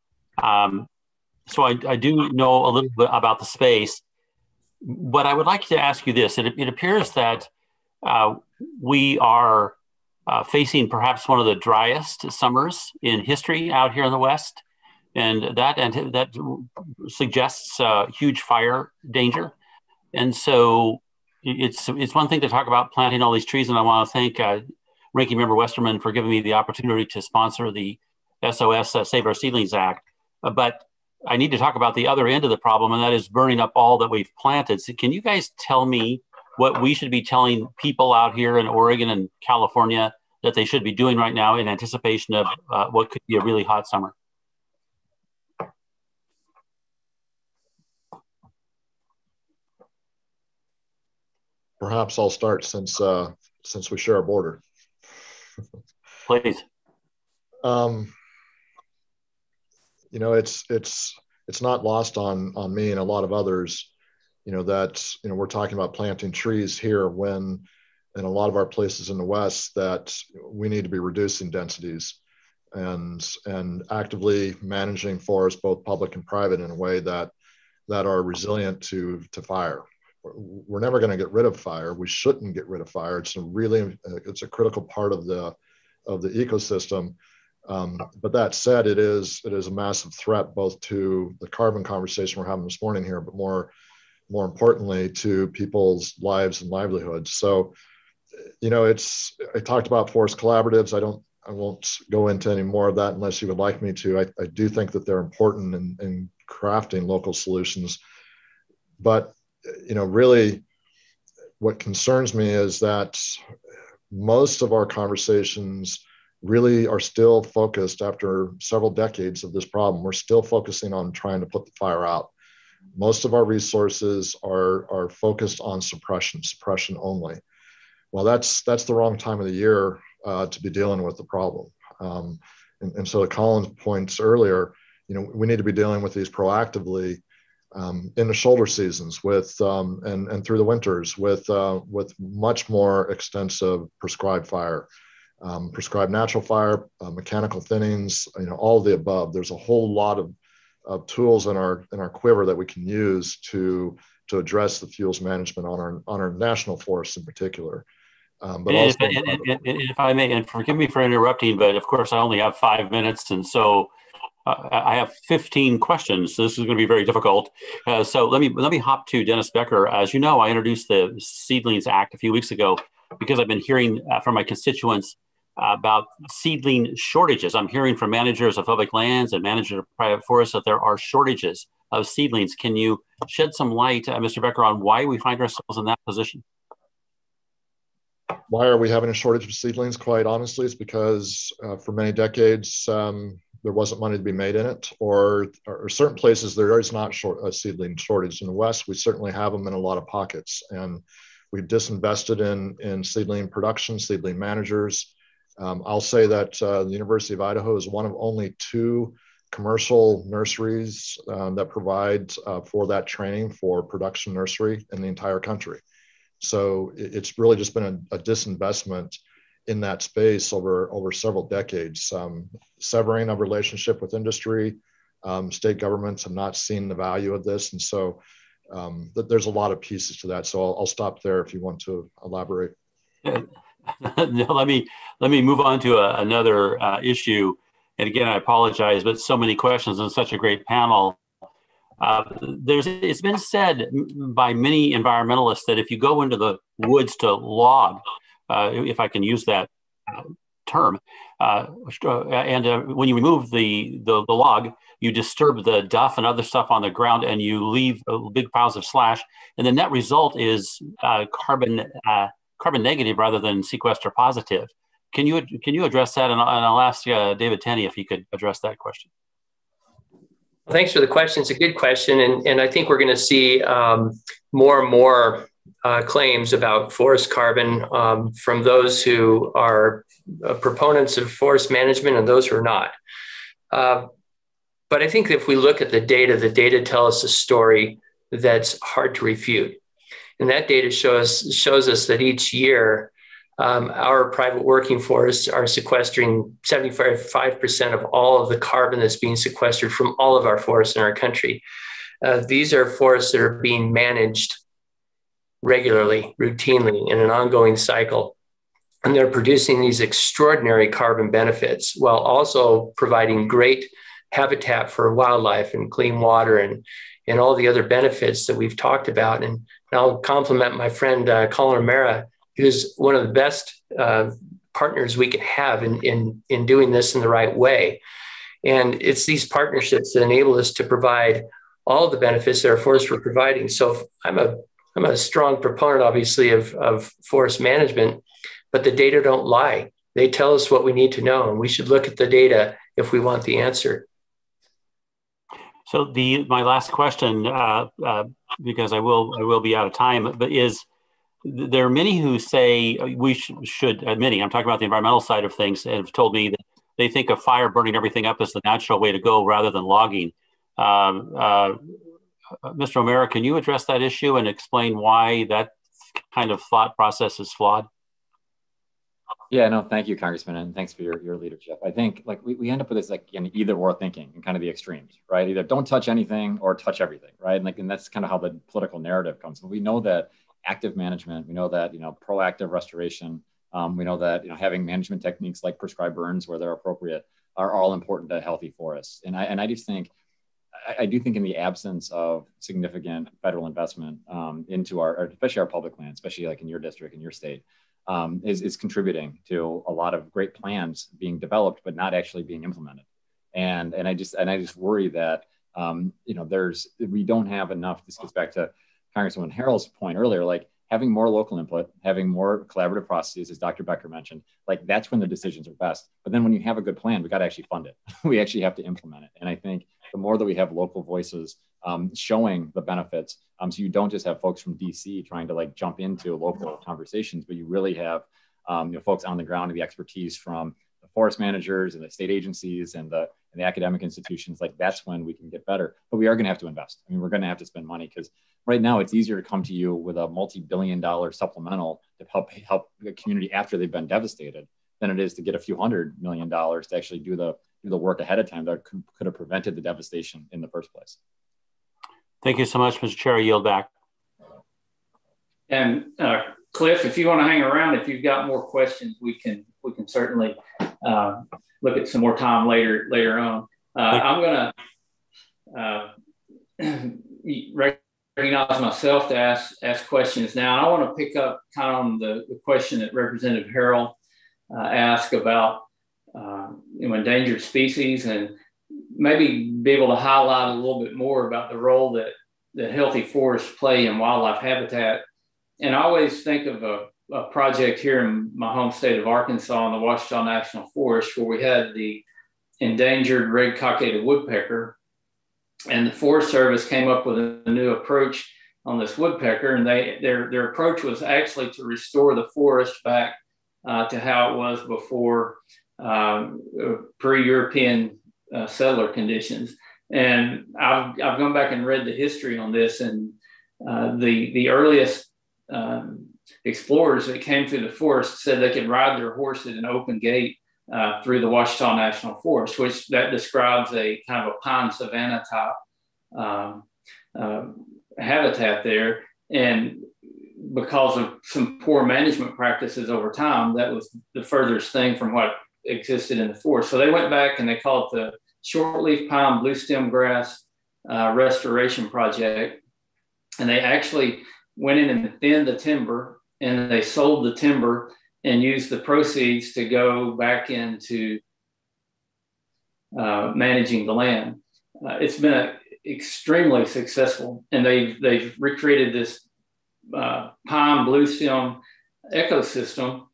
So I do know a little bit about the space, but I would like to ask you this. It appears that we are facing perhaps one of the driest summers in history out here in the West, and that suggests huge fire danger. And so it's one thing to talk about planting all these trees, and I want to thank Ranking Member Westerman for giving me the opportunity to sponsor the SOS Save Our Seedlings Act. But I need to talk about the other end of the problem, and that is burning up all that we've planted. So can you guys tell me what we should be telling people out here in Oregon and California that they should be doing right now in anticipation of what could be a really hot summer? Perhaps I'll start since we share a border. Please. You know, it's not lost on me and a lot of others, you know, that, you know, we're talking about planting trees here when in a lot of our places in the West that we need to be reducing densities and actively managing forests, both public and private, in a way that are resilient to fire. We're never going to get rid of fire. We shouldn't get rid of fire. It's a critical part of the ecosystem. But that said, it is a massive threat both to the carbon conversation we're having this morning here, but more importantly to people's lives and livelihoods. So, you know, I talked about forest collaboratives. I won't go into any more of that unless you would like me to. I do think that they're important in crafting local solutions. But, you know, really what concerns me is that most of our conversations really are still focused after several decades of this problem. We're still focusing on trying to put the fire out. Most of our resources are focused on suppression only. Well, that's the wrong time of the year to be dealing with the problem. And so to Colin's points earlier, you know, we need to be dealing with these proactively in the shoulder seasons and through the winters with much more extensive prescribed fire. Prescribed natural fire, mechanical thinnings, you know, all of the above. There's a whole lot of tools in our quiver that we can use to address the fuels management on our national forests in particular. But also, if I may, and forgive me for interrupting, but of course I only have 5 minutes, and so I have 15 questions. So this is going to be very difficult. So let me hop to Dennis Becker. As you know, I introduced the Seedlings Act a few weeks ago because I've been hearing from my constituents about seedling shortages. I'm hearing from managers of public lands and managers of private forests that there are shortages of seedlings. Can you shed some light, Mr. Becker, on why we find ourselves in that position? Why are we having a shortage of seedlings? Quite honestly, it's because for many decades, there wasn't money to be made in it, or certain places there is not a seedling shortage. In the West, we certainly have them in a lot of pockets, and we've disinvested in seedling production, seedling managers. I'll say that the University of Idaho is one of only 2 commercial nurseries that provide for that training for production nursery in the entire country. So it's really just been a disinvestment in that space over several decades. Severing of relationship with industry, state governments have not seen the value of this. And so there's a lot of pieces to that. So I'll stop there if you want to elaborate. Let me move on to another issue. And again, I apologize, but so many questions and such a great panel. It's been said by many environmentalists that if you go into the woods to log, if I can use that term, when you remove the log, you disturb the duff and other stuff on the ground, and you leave big piles of slash. And the net result is carbon negative rather than sequester positive. Can you address that? And I'll ask David Tenney if he could address that question. Well, thanks for the question. It's a good question. And I think we're going to see more and more claims about forest carbon from those who are proponents of forest management and those who are not. But I think if we look at the data tell us a story that's hard to refute. And that data shows us that each year, our private working forests are sequestering 75% of all of the carbon that's being sequestered from all of our forests in our country. These are forests that are being managed regularly, routinely, in an ongoing cycle. And they're producing these extraordinary carbon benefits while also providing great habitat for wildlife and clean water and all the other benefits that we've talked about. And I'll compliment my friend Colin O'Mara, who's one of the best partners we can have in doing this in the right way. And it's these partnerships that enable us to provide all the benefits that our forests were providing. So I'm a strong proponent, obviously, of forest management, but the data don't lie. They tell us what we need to know, and we should look at the data if we want the answer. So my last question, because I will be out of time, but is there are many who say we should, many, I'm talking about the environmental side of things, have told me that they think of fire burning everything up as the natural way to go rather than logging. Mr. O'Mara, can you address that issue and explain why that kind of thought process is flawed? Yeah, no, thank you, Congressman, and thanks for your leadership. I think like we end up with this like either or thinking and kind of the extremes, right? Either don't touch anything or touch everything, right? And that's kind of how the political narrative comes. But we know that active management, we know that proactive restoration, we know that having management techniques like prescribed burns where they're appropriate are all important to healthy forests. And I just think I do think in the absence of significant federal investment into especially our public land, especially like in your district, in your state, is contributing to a lot of great plans being developed, but not actually being implemented. And I just worry that, we don't have enough. This gets back to Congresswoman Harrell's point earlier, like having more local input, having more collaborative processes, as Dr. Becker mentioned, like that's when the decisions are best. But then when you have a good plan, we got to actually fund it. We actually have to implement it. And I think the more that we have local voices showing the benefits, so you don't just have folks from DC trying to like jump into local conversations, but you really have folks on the ground and the expertise from the forest managers and the state agencies and the academic institutions. Like that's when we can get better. But we are going to have to invest. I mean, we're going to have to spend money because right now it's easier to come to you with a multi-billion-dollar supplemental to help the community after they've been devastated than it is to get a few $100 million to actually do the work ahead of time that could have prevented the devastation in the first place. Thank you so much, Mr. Chair. I yield back. And Cliff, if you want to hang around, if you've got more questions, we can certainly look at some more time later on. I'm going to recognize myself to ask questions now. I want to pick up kind of on the question that Representative Harrell asked about endangered species, and maybe be able to highlight a little bit more about the role that healthy forests play in wildlife habitat. And I always think of a project here in my home state of Arkansas in the Ouachita National Forest, where we had the endangered red cockaded woodpecker. And the Forest Service came up with a new approach on this woodpecker, and their approach was actually to restore the forest back to how it was before pre-European settler conditions. And I've gone back and read the history on this, and the earliest explorers that came through the forest said they could ride their horse at an open gate through the Ouachita National Forest, which that describes a kind of a pine savanna type habitat there. And because of some poor management practices over time, that was the furthest thing from what existed in the forest. So they went back and they called it the Shortleaf Pine Blue Stem Grass Restoration Project. And they actually went in and thinned the timber, and they sold the timber and used the proceeds to go back into managing the land. It's been extremely successful, and they've recreated this pine blue stem ecosystem,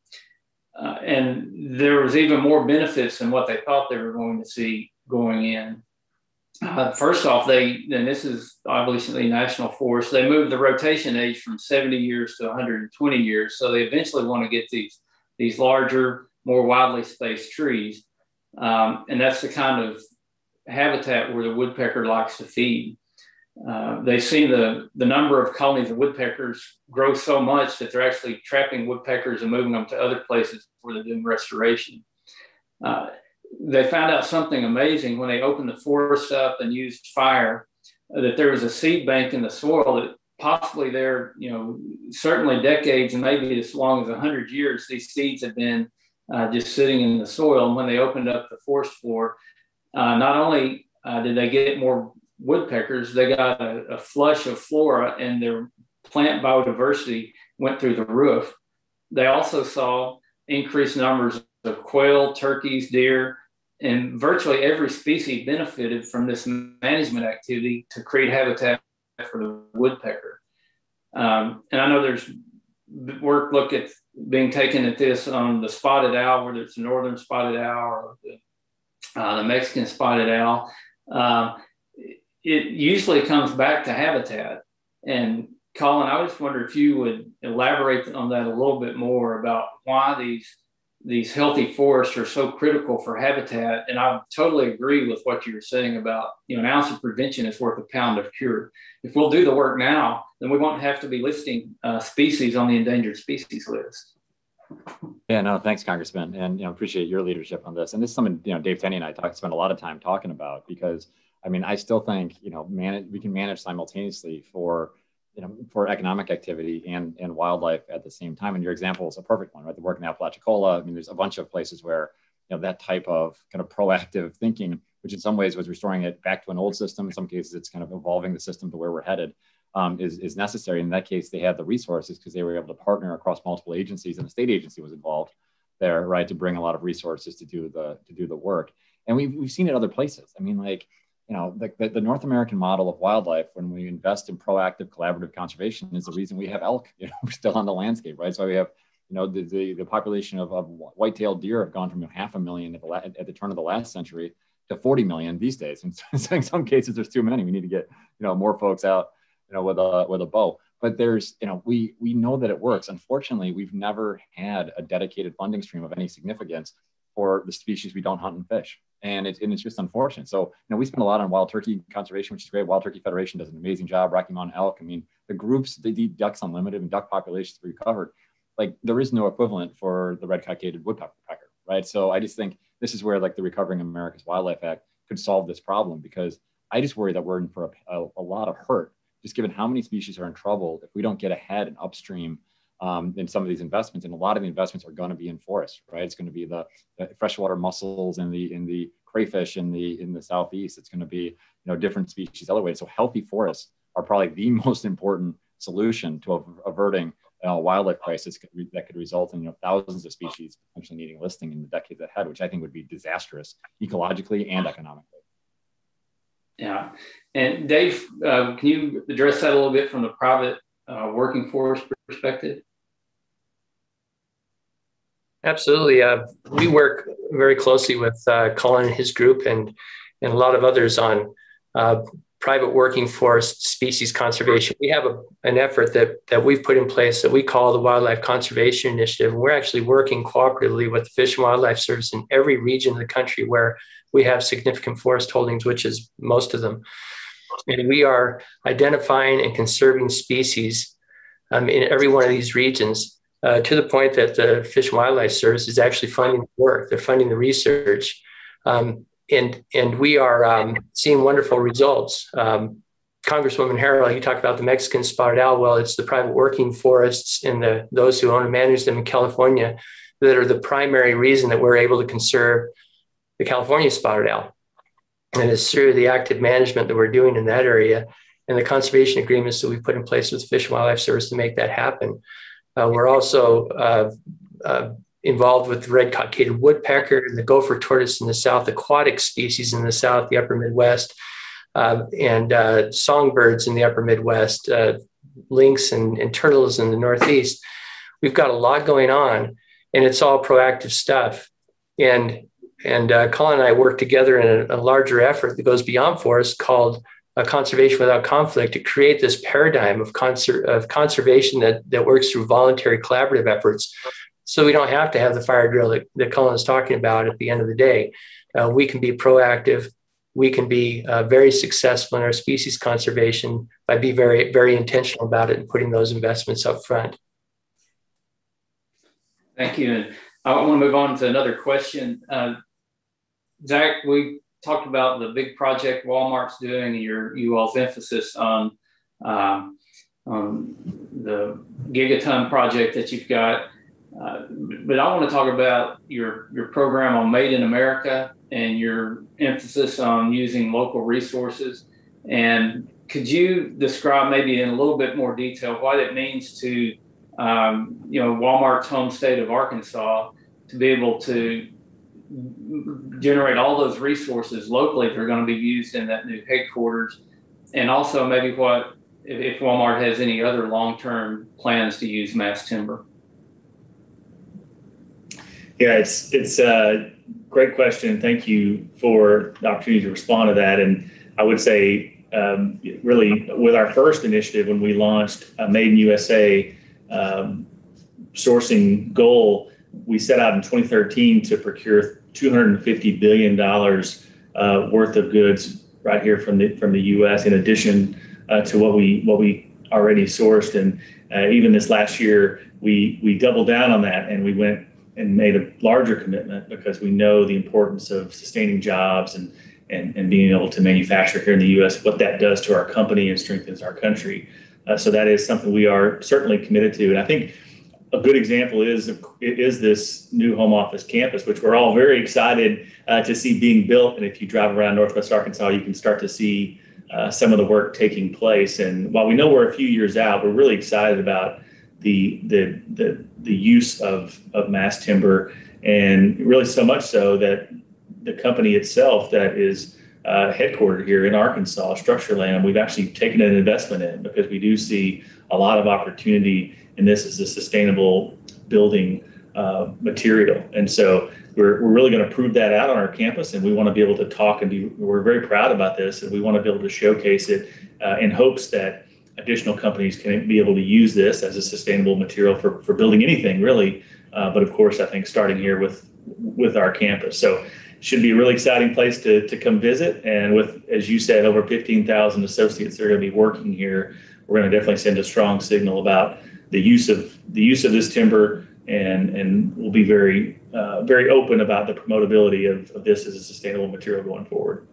and there was even more benefits than what they thought they were going to see going in. First off, and this is obviously national forest, they moved the rotation age from 70 years to 120 years. So they eventually want to get these larger, more widely spaced trees. And that's the kind of habitat where the woodpecker likes to feed. They've seen the number of colonies of woodpeckers grow so much that they're actually trapping woodpeckers and moving them to other places where they're doing restoration. They found out something amazing when they opened the forest up and used fire, that there was a seed bank in the soil that possibly there, certainly decades and maybe as long as 100 years, these seeds have been just sitting in the soil. And when they opened up the forest floor, not only did they get more woodpeckers, they got a flush of flora, and their plant biodiversity went through the roof. They also saw increased numbers of quail, turkeys, deer, and virtually every species benefited from this management activity to create habitat for the woodpecker. And I know there's work being taken at this on the spotted owl, whether it's the northern spotted owl or the Mexican spotted owl. It usually comes back to habitat. And Colin, I just wonder if you would elaborate on that a little bit more about why these healthy forests are so critical for habitat. And I totally agree with what you were saying about, an ounce of prevention is worth a pound of cure. If we'll do the work now, then we won't have to be listing species on the endangered species list. Yeah, no, thanks, Congressman. And, appreciate your leadership on this. And this is something, Dave Tenney and I spent a lot of time talking about, because I still think, we can manage simultaneously for economic activity and wildlife at the same time. And your example is a perfect one, right? The work in Apalachicola. There's a bunch of places where, that type of kind of proactive thinking, which in some ways was restoring it back to an old system. In some cases, it's kind of evolving the system to where we're headed, is necessary. In that case, they had the resources because they were able to partner across multiple agencies, and the state agency was involved there, right, to bring a lot of resources to do the work. And we've seen it other places. The North American model of wildlife, when we invest in proactive, collaborative conservation, is the reason we have elk, still on the landscape, right? So we have, the population of white-tailed deer have gone from 500,000 at the turn of the last century to 40 million these days. And so in some cases, there's too many. We need to get, more folks out, with a bow. But there's, we know that it works. Unfortunately, we've never had a dedicated funding stream of any significance for the species we don't hunt and fish. And it's just unfortunate. So, we spend a lot on wild turkey conservation, which is great. Wild Turkey Federation does an amazing job. Rocky Mountain Elk. The groups, the Ducks Unlimited and duck populations we covered, there is no equivalent for the red cockaded woodpecker, right? So I just think this is where the Recovering America's Wildlife Act could solve this problem, because I just worry that we're in for a lot of hurt, just given how many species are in trouble if we don't get ahead and upstream in some of these investments. And a lot of the investments are going to be in forest, right? It's going to be the freshwater mussels and the crayfish in the southeast. It's going to be different species other ways. So healthy forests are probably the most important solution to averting wildlife crisis that could result in thousands of species potentially needing listing in the decades ahead, which I think would be disastrous ecologically and economically. Yeah, and Dave, can you address that a little bit from the private working forest perspective? Absolutely. We work very closely with Colin and his group and a lot of others on private working forest species conservation. We have an effort that we've put in place that we call the Wildlife Conservation Initiative. We're actually working cooperatively with the Fish and Wildlife Service in every region of the country where we have significant forest holdings, which is most of them. And we are identifying and conserving species in every one of these regions to the point that the Fish and Wildlife Service is actually funding the work. They're funding the research. And we are seeing wonderful results. Congresswoman Harrell, you talked about the Mexican spotted owl. Well, it's the private working forests and those who own and manage them in California that are the primary reason that we're able to conserve the California spotted owl. And it's through the active management that we're doing in that area and the conservation agreements that we've put in place with the Fish and Wildlife Service to make that happen. We're also involved with the red cockaded woodpecker, the gopher tortoise in the south, aquatic species in the south, the upper Midwest, and songbirds in the upper Midwest, lynx and turtles in the Northeast. We've got a lot going on, and it's all proactive stuff. And Colin and I work together in a larger effort that goes beyond forests called Conservation Without Conflict to create this paradigm of conservation that works through voluntary collaborative efforts. So we don't have to have the fire drill that Colin is talking about at the end of the day. We can be proactive. We can be very successful in our species conservation by being very, very intentional about it and putting those investments up front. Thank you. And I want to move on to another question. Zach, we talked about the big project Walmart's doing and you all's emphasis on the gigaton project that you've got. But I want to talk about your program on Made in America and your emphasis on using local resources. And could you describe maybe in a little bit more detail what it means to Walmart's home state of Arkansas to be able to generate all those resources locally that are going to be used in that new headquarters, and also maybe what if Walmart has any other long-term plans to use mass timber? Yeah, it's a great question. Thank you for the opportunity to respond to that. And I would say, really, with our first initiative, when we launched a Made in USA sourcing goal, we set out in 2013 to procure $250 billion worth of goods right here from the U.S. in addition to what we already sourced. And even this last year, we doubled down on that, and we went and made a larger commitment because we know the importance of sustaining jobs and being able to manufacture here in the U.S., what that does to our company and strengthens our country. So that is something we are certainly committed to. And I think a good example is this new home office campus, which we're all very excited to see being built. And if you drive around Northwest Arkansas, you can start to see some of the work taking place. And while we know we're a few years out, we're really excited about the use of mass timber, and really so much so that the company itself that is headquartered here in Arkansas, Structureland, we've actually taken an investment in because we do see a lot of opportunity in this as a sustainable building material. And so we're really going to prove that out on our campus, and we want to be able to talk we're very proud about this, and we want to be able to showcase it in hopes that additional companies can be able to use this as a sustainable material for building anything really. But of course, I think starting here with our campus. So it should be a really exciting place to come visit. And with, as you said, over 15,000 associates that are going to be working here, we're going to definitely send a strong signal about the use of this timber, and we'll be very open about the promotability of this as a sustainable material going forward.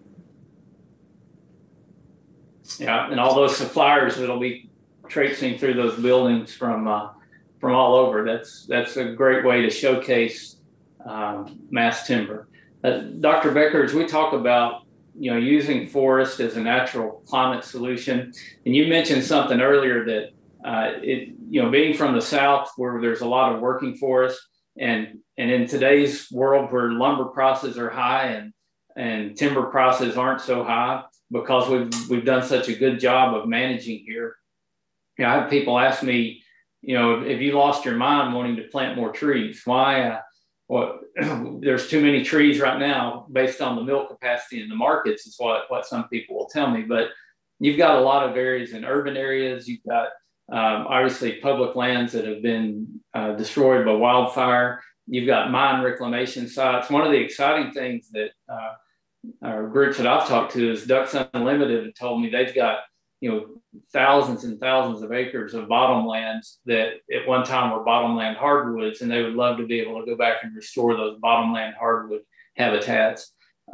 Yeah, and all those suppliers that'll be traipsing through those buildings from all over. That's a great way to showcase mass timber. Dr. Becker, we talk about using forest as a natural climate solution, and you mentioned something earlier that being from the South where there's a lot of working forest, and in today's world where lumber prices are high and timber prices aren't so high, because we've done such a good job of managing here. I have people ask me, have you lost your mind wanting to plant more trees? Why well, there's too many trees right now based on the milk capacity in the markets is what some people will tell me. But you've got a lot of areas in urban areas. You've got obviously public lands that have been destroyed by wildfire. You've got mine reclamation sites. One of the exciting things that our groups that I've talked to is Ducks Unlimited have told me they've got, thousands and thousands of acres of bottomlands that at one time were bottomland hardwoods, and they would love to be able to go back and restore those bottomland hardwood habitats.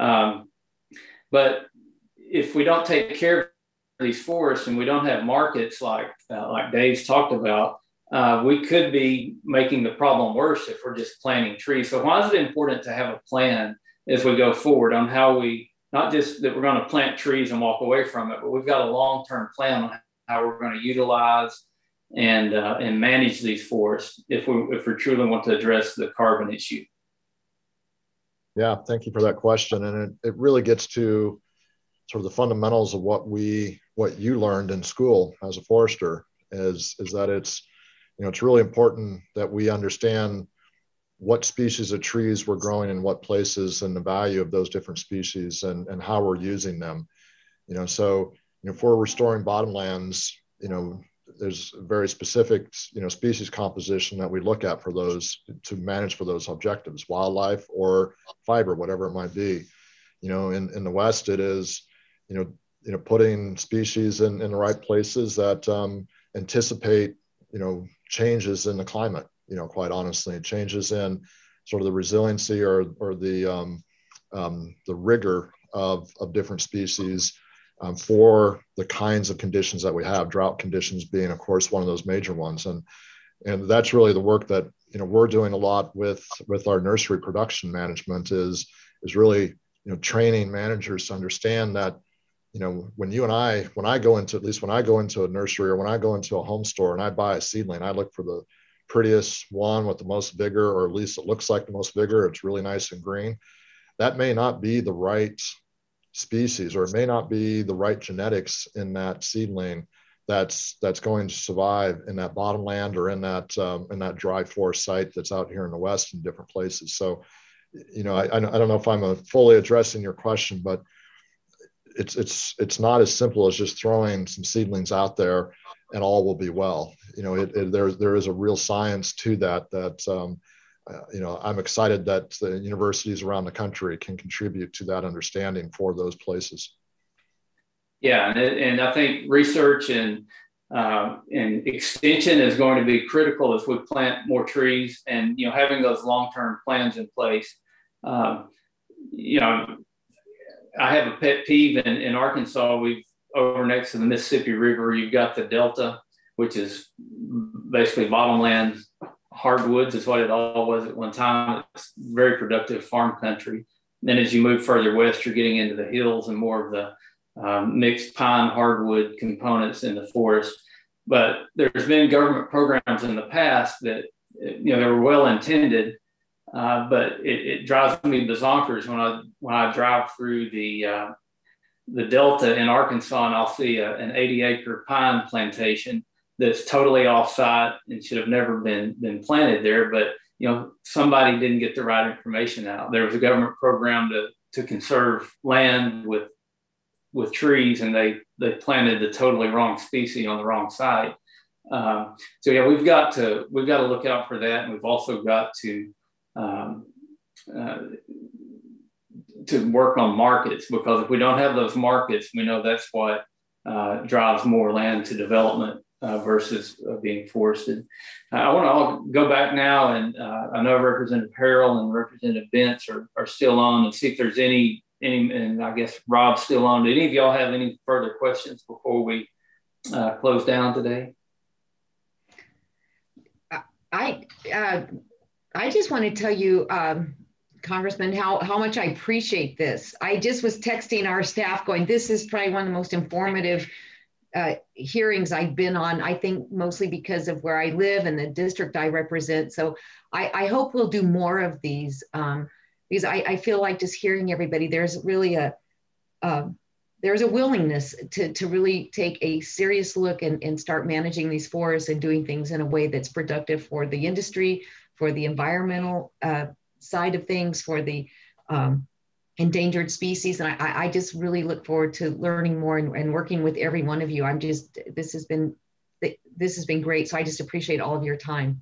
But if we don't take care of these forests and we don't have markets like Dave's talked about, we could be making the problem worse if we're just planting trees. So why is it important to have a plan as we go forward on how we, not just that we're going to plant trees and walk away from it, but we've got a long-term plan on how we're going to utilize and manage these forests if we truly want to address the carbon issue. Yeah, thank you for that question. And it really gets to sort of the fundamentals of what you learned in school as a forester is that it's really important that we understand what species of trees we're growing in what places and the value of those different species and how we're using them. So if we're restoring bottomlands, there's very specific, species composition that we look at for those to manage for those objectives, wildlife or fiber, whatever it might be. In the West, it is, putting species in the right places that anticipate, changes in the climate. Quite honestly, changes in sort of the resiliency or the rigor of different species for the kinds of conditions that we have. Drought conditions being, of course, one of those major ones, and that's really the work that we're doing a lot with our nursery production management is really training managers to understand that when I go into a nursery or when I go into a home store and I buy a seedling, I look for the prettiest one with the most vigor, or at least it looks like the most vigor. It's really nice and green. That may not be the right species, or it may not be the right genetics in that seedling that's going to survive in that bottomland or in that dry forest site that's out here in the West in different places. So, I don't know if I'm fully addressing your question, but it's not as simple as just throwing some seedlings out there and all will be well. There is a real science to that I'm excited that the universities around the country can contribute to that understanding for those places. Yeah, and I think research and extension is going to be critical as we plant more trees, and having those long-term plans in place. I have a pet peeve in Arkansas. We've over next to the Mississippi River, you've got the Delta, which is basically bottomland hardwoods is what it all was at one time. It's very productive farm country. Then as you move further west, you're getting into the hills and more of the mixed pine hardwood components in the forest. But there's been government programs in the past that, they were well intended, but it drives me bazonkers when I drive through the Delta in Arkansas and I'll see an 80-acre pine plantation that's totally off-site and should have never been planted there. But somebody didn't get the right information out. There was a government program to conserve land with trees, and they planted the totally wrong species on the wrong site. So yeah, we've got to look out for that, and we've also got to work on markets, because if we don't have those markets, we know that's what drives more land to development versus being forested. I want to go back now, and I know Representative Harrell and Representative Bentz are still on, and see if there's any, and I guess Rob's still on. Do any of y'all have any further questions before we close down today? I just want to tell you, Congressman, how much I appreciate this. I just was texting our staff going, this is probably one of the most informative hearings I've been on, I think mostly because of where I live and the district I represent. So I hope we'll do more of these, because I feel like just hearing everybody, there's really there's a willingness to really take a serious look and start managing these forests and doing things in a way that's productive for the industry, for the environmental side of things for the endangered species. And I just really look forward to learning more and working with every one of you. This has been great. So I just appreciate all of your time.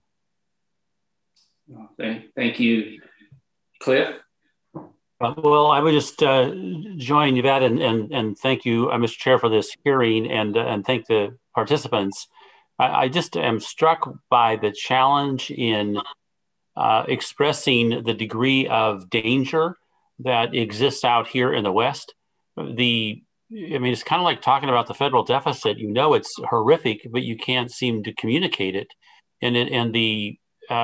Thank you, Cliff. Well, I would just join Yvette and thank you, Mr. Chair, for this hearing and thank the participants. I just am struck by the challenge in expressing the degree of danger that exists out here in the West. It's kind of like talking about the federal deficit. You know it's horrific, but you can't seem to communicate it. And the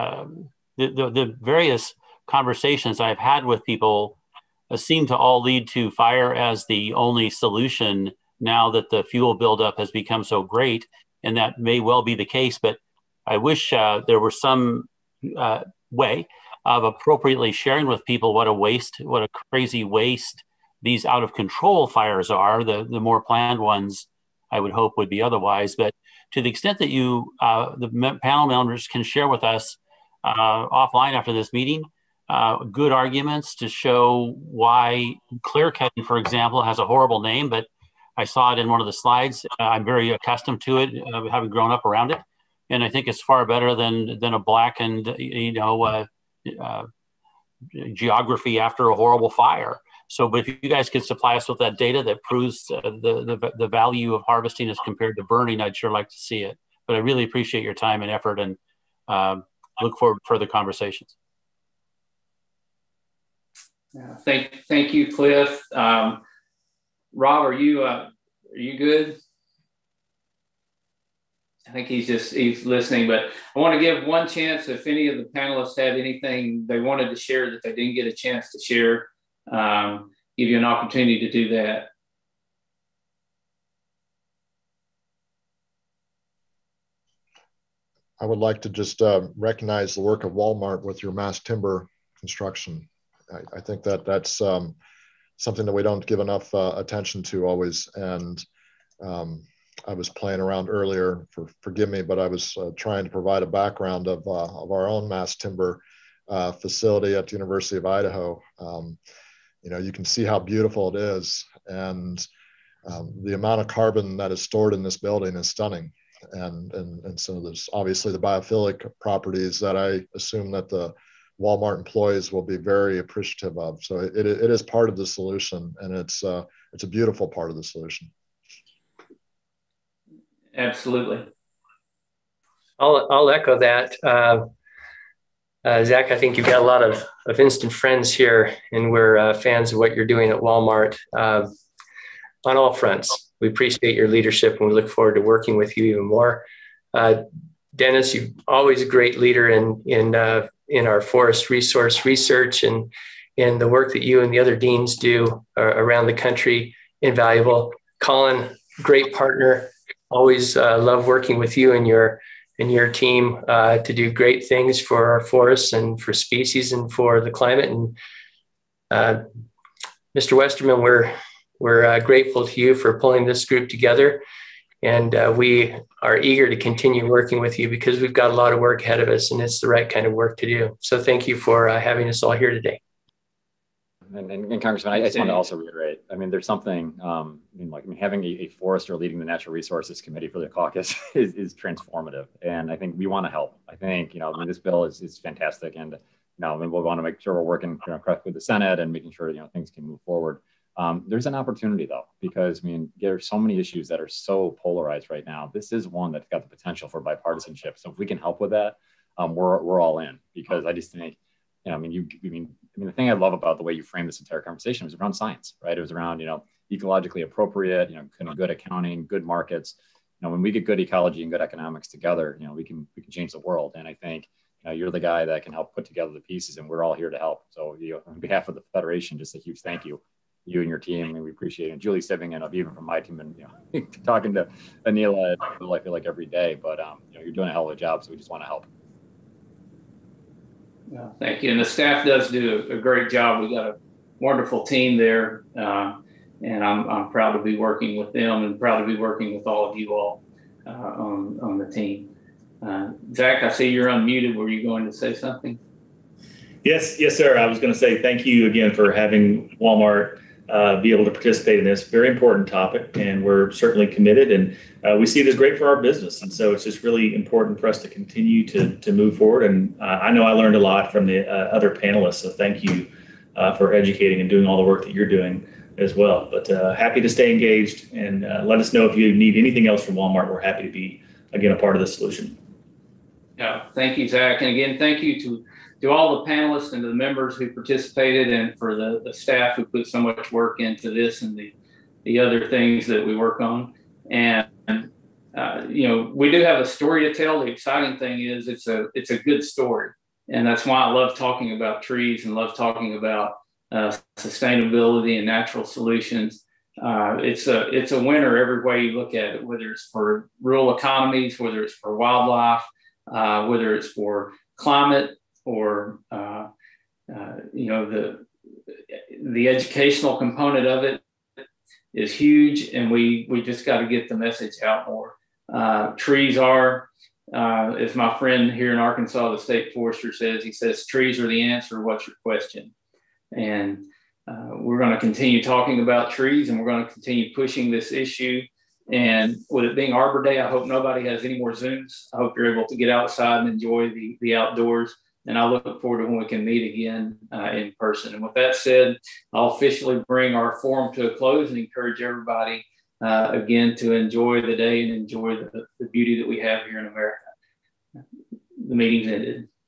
various conversations I've had with people seem to all lead to fire as the only solution now that the fuel buildup has become so great. And that may well be the case, but I wish there were some way of appropriately sharing with people what a crazy waste these out of control fires are. The more planned ones, I would hope, would be otherwise. But to the extent that you, the panel members, can share with us offline after this meeting, good arguments to show why clear cutting, for example, has a horrible name, but I saw it in one of the slides. I'm very accustomed to it, having grown up around it. And I think it's far better than a blackened, geography after a horrible fire. So, but if you guys could supply us with that data that proves the value of harvesting as compared to burning, I'd sure like to see it. But I really appreciate your time and effort and look forward to further conversations. Yeah, thank you, Cliff. Rob, are you good? I think he's listening, but I want to give one chance if any of the panelists have anything they wanted to share that they didn't get a chance to share, give you an opportunity to do that. I would like to just recognize the work of Walmart with your mass timber construction. I think that's something that we don't give enough attention to always. And I was playing around earlier, forgive me, but I was trying to provide a background of our own mass timber facility at the University of Idaho. You can see how beautiful it is. And the amount of carbon that is stored in this building is stunning. And so there's obviously the biophilic properties that I assume that the Walmart employees will be very appreciative of. So it is part of the solution, and it's a beautiful part of the solution. Absolutely. I'll echo that. Zach, I think you've got a lot of instant friends here, and we're fans of what you're doing at Walmart on all fronts. We appreciate your leadership, and we look forward to working with you even more. Dennis, you're always a great leader in our forest resource research, and the work that you and the other deans do around the country, invaluable. Colin, great partner. Always love working with you and your team to do great things for our forests and for species and for the climate. And Mr. Westerman, we're grateful to you for pulling this group together. And we are eager to continue working with you because we've got a lot of work ahead of us, and it's the right kind of work to do. So thank you for having us all here today. And Congressman, I just want to also reiterate, there's something, having a forester leading the Natural Resources Committee for the caucus is transformative. And I think we want to help. I think, this bill is fantastic. And, we want to make sure we're working correctly with the Senate and making sure, things can move forward. There's an opportunity though, because there are so many issues that are so polarized right now. This is one that's got the potential for bipartisanship. So if we can help with that, we're all in, because I just think, the thing I love about the way you framed this entire conversation was around science, right? It was around, ecologically appropriate, good accounting, good markets. When we get good ecology and good economics together, we can change the world. And I think, you're the guy that can help put together the pieces, and we're all here to help. So on behalf of the Federation, just a huge thank you. You and your team, and we appreciate it. Julie Sibbing, and even from my team, and talking to Anila, I feel like every day. But you're doing a hell of a job, so we just want to help. Yeah, thank you. And the staff does do a great job. We got a wonderful team there, and I'm proud to be working with them, and proud to be working with all of you all on the team. Zach, I see you're unmuted. Were you going to say something? Yes, sir. I was going to say thank you again for having Walmart be able to participate in this very important topic, and we're certainly committed, and we see it as great for our business. And so it's just really important for us to continue to move forward. And I know I learned a lot from the other panelists, so thank you for educating and doing all the work that you're doing as well. But happy to stay engaged, and let us know if you need anything else from Walmart. We're happy to be, again, a part of the solution. Yeah, thank you, Zach. And again, thank you to all the panelists and to the members who participated, and for the staff who put so much work into this and the other things that we work on. And, we do have a story to tell. The exciting thing is it's a good story. And that's why I love talking about trees and love talking about sustainability and natural solutions. It's a winner every way you look at it, whether it's for rural economies, whether it's for wildlife, whether it's for climate, or the educational component of it is huge, and we just got to get the message out more. Trees are, as my friend here in Arkansas, the state forester says, he says, trees are the answer. What's your question? And we're going to continue talking about trees, and we're going to continue pushing this issue. And with it being Arbor Day, I hope nobody has any more Zooms. I hope you're able to get outside and enjoy the outdoors. And I look forward to when we can meet again in person. And with that said, I'll officially bring our forum to a close and encourage everybody again to enjoy the day and enjoy the beauty that we have here in America. The meeting's ended.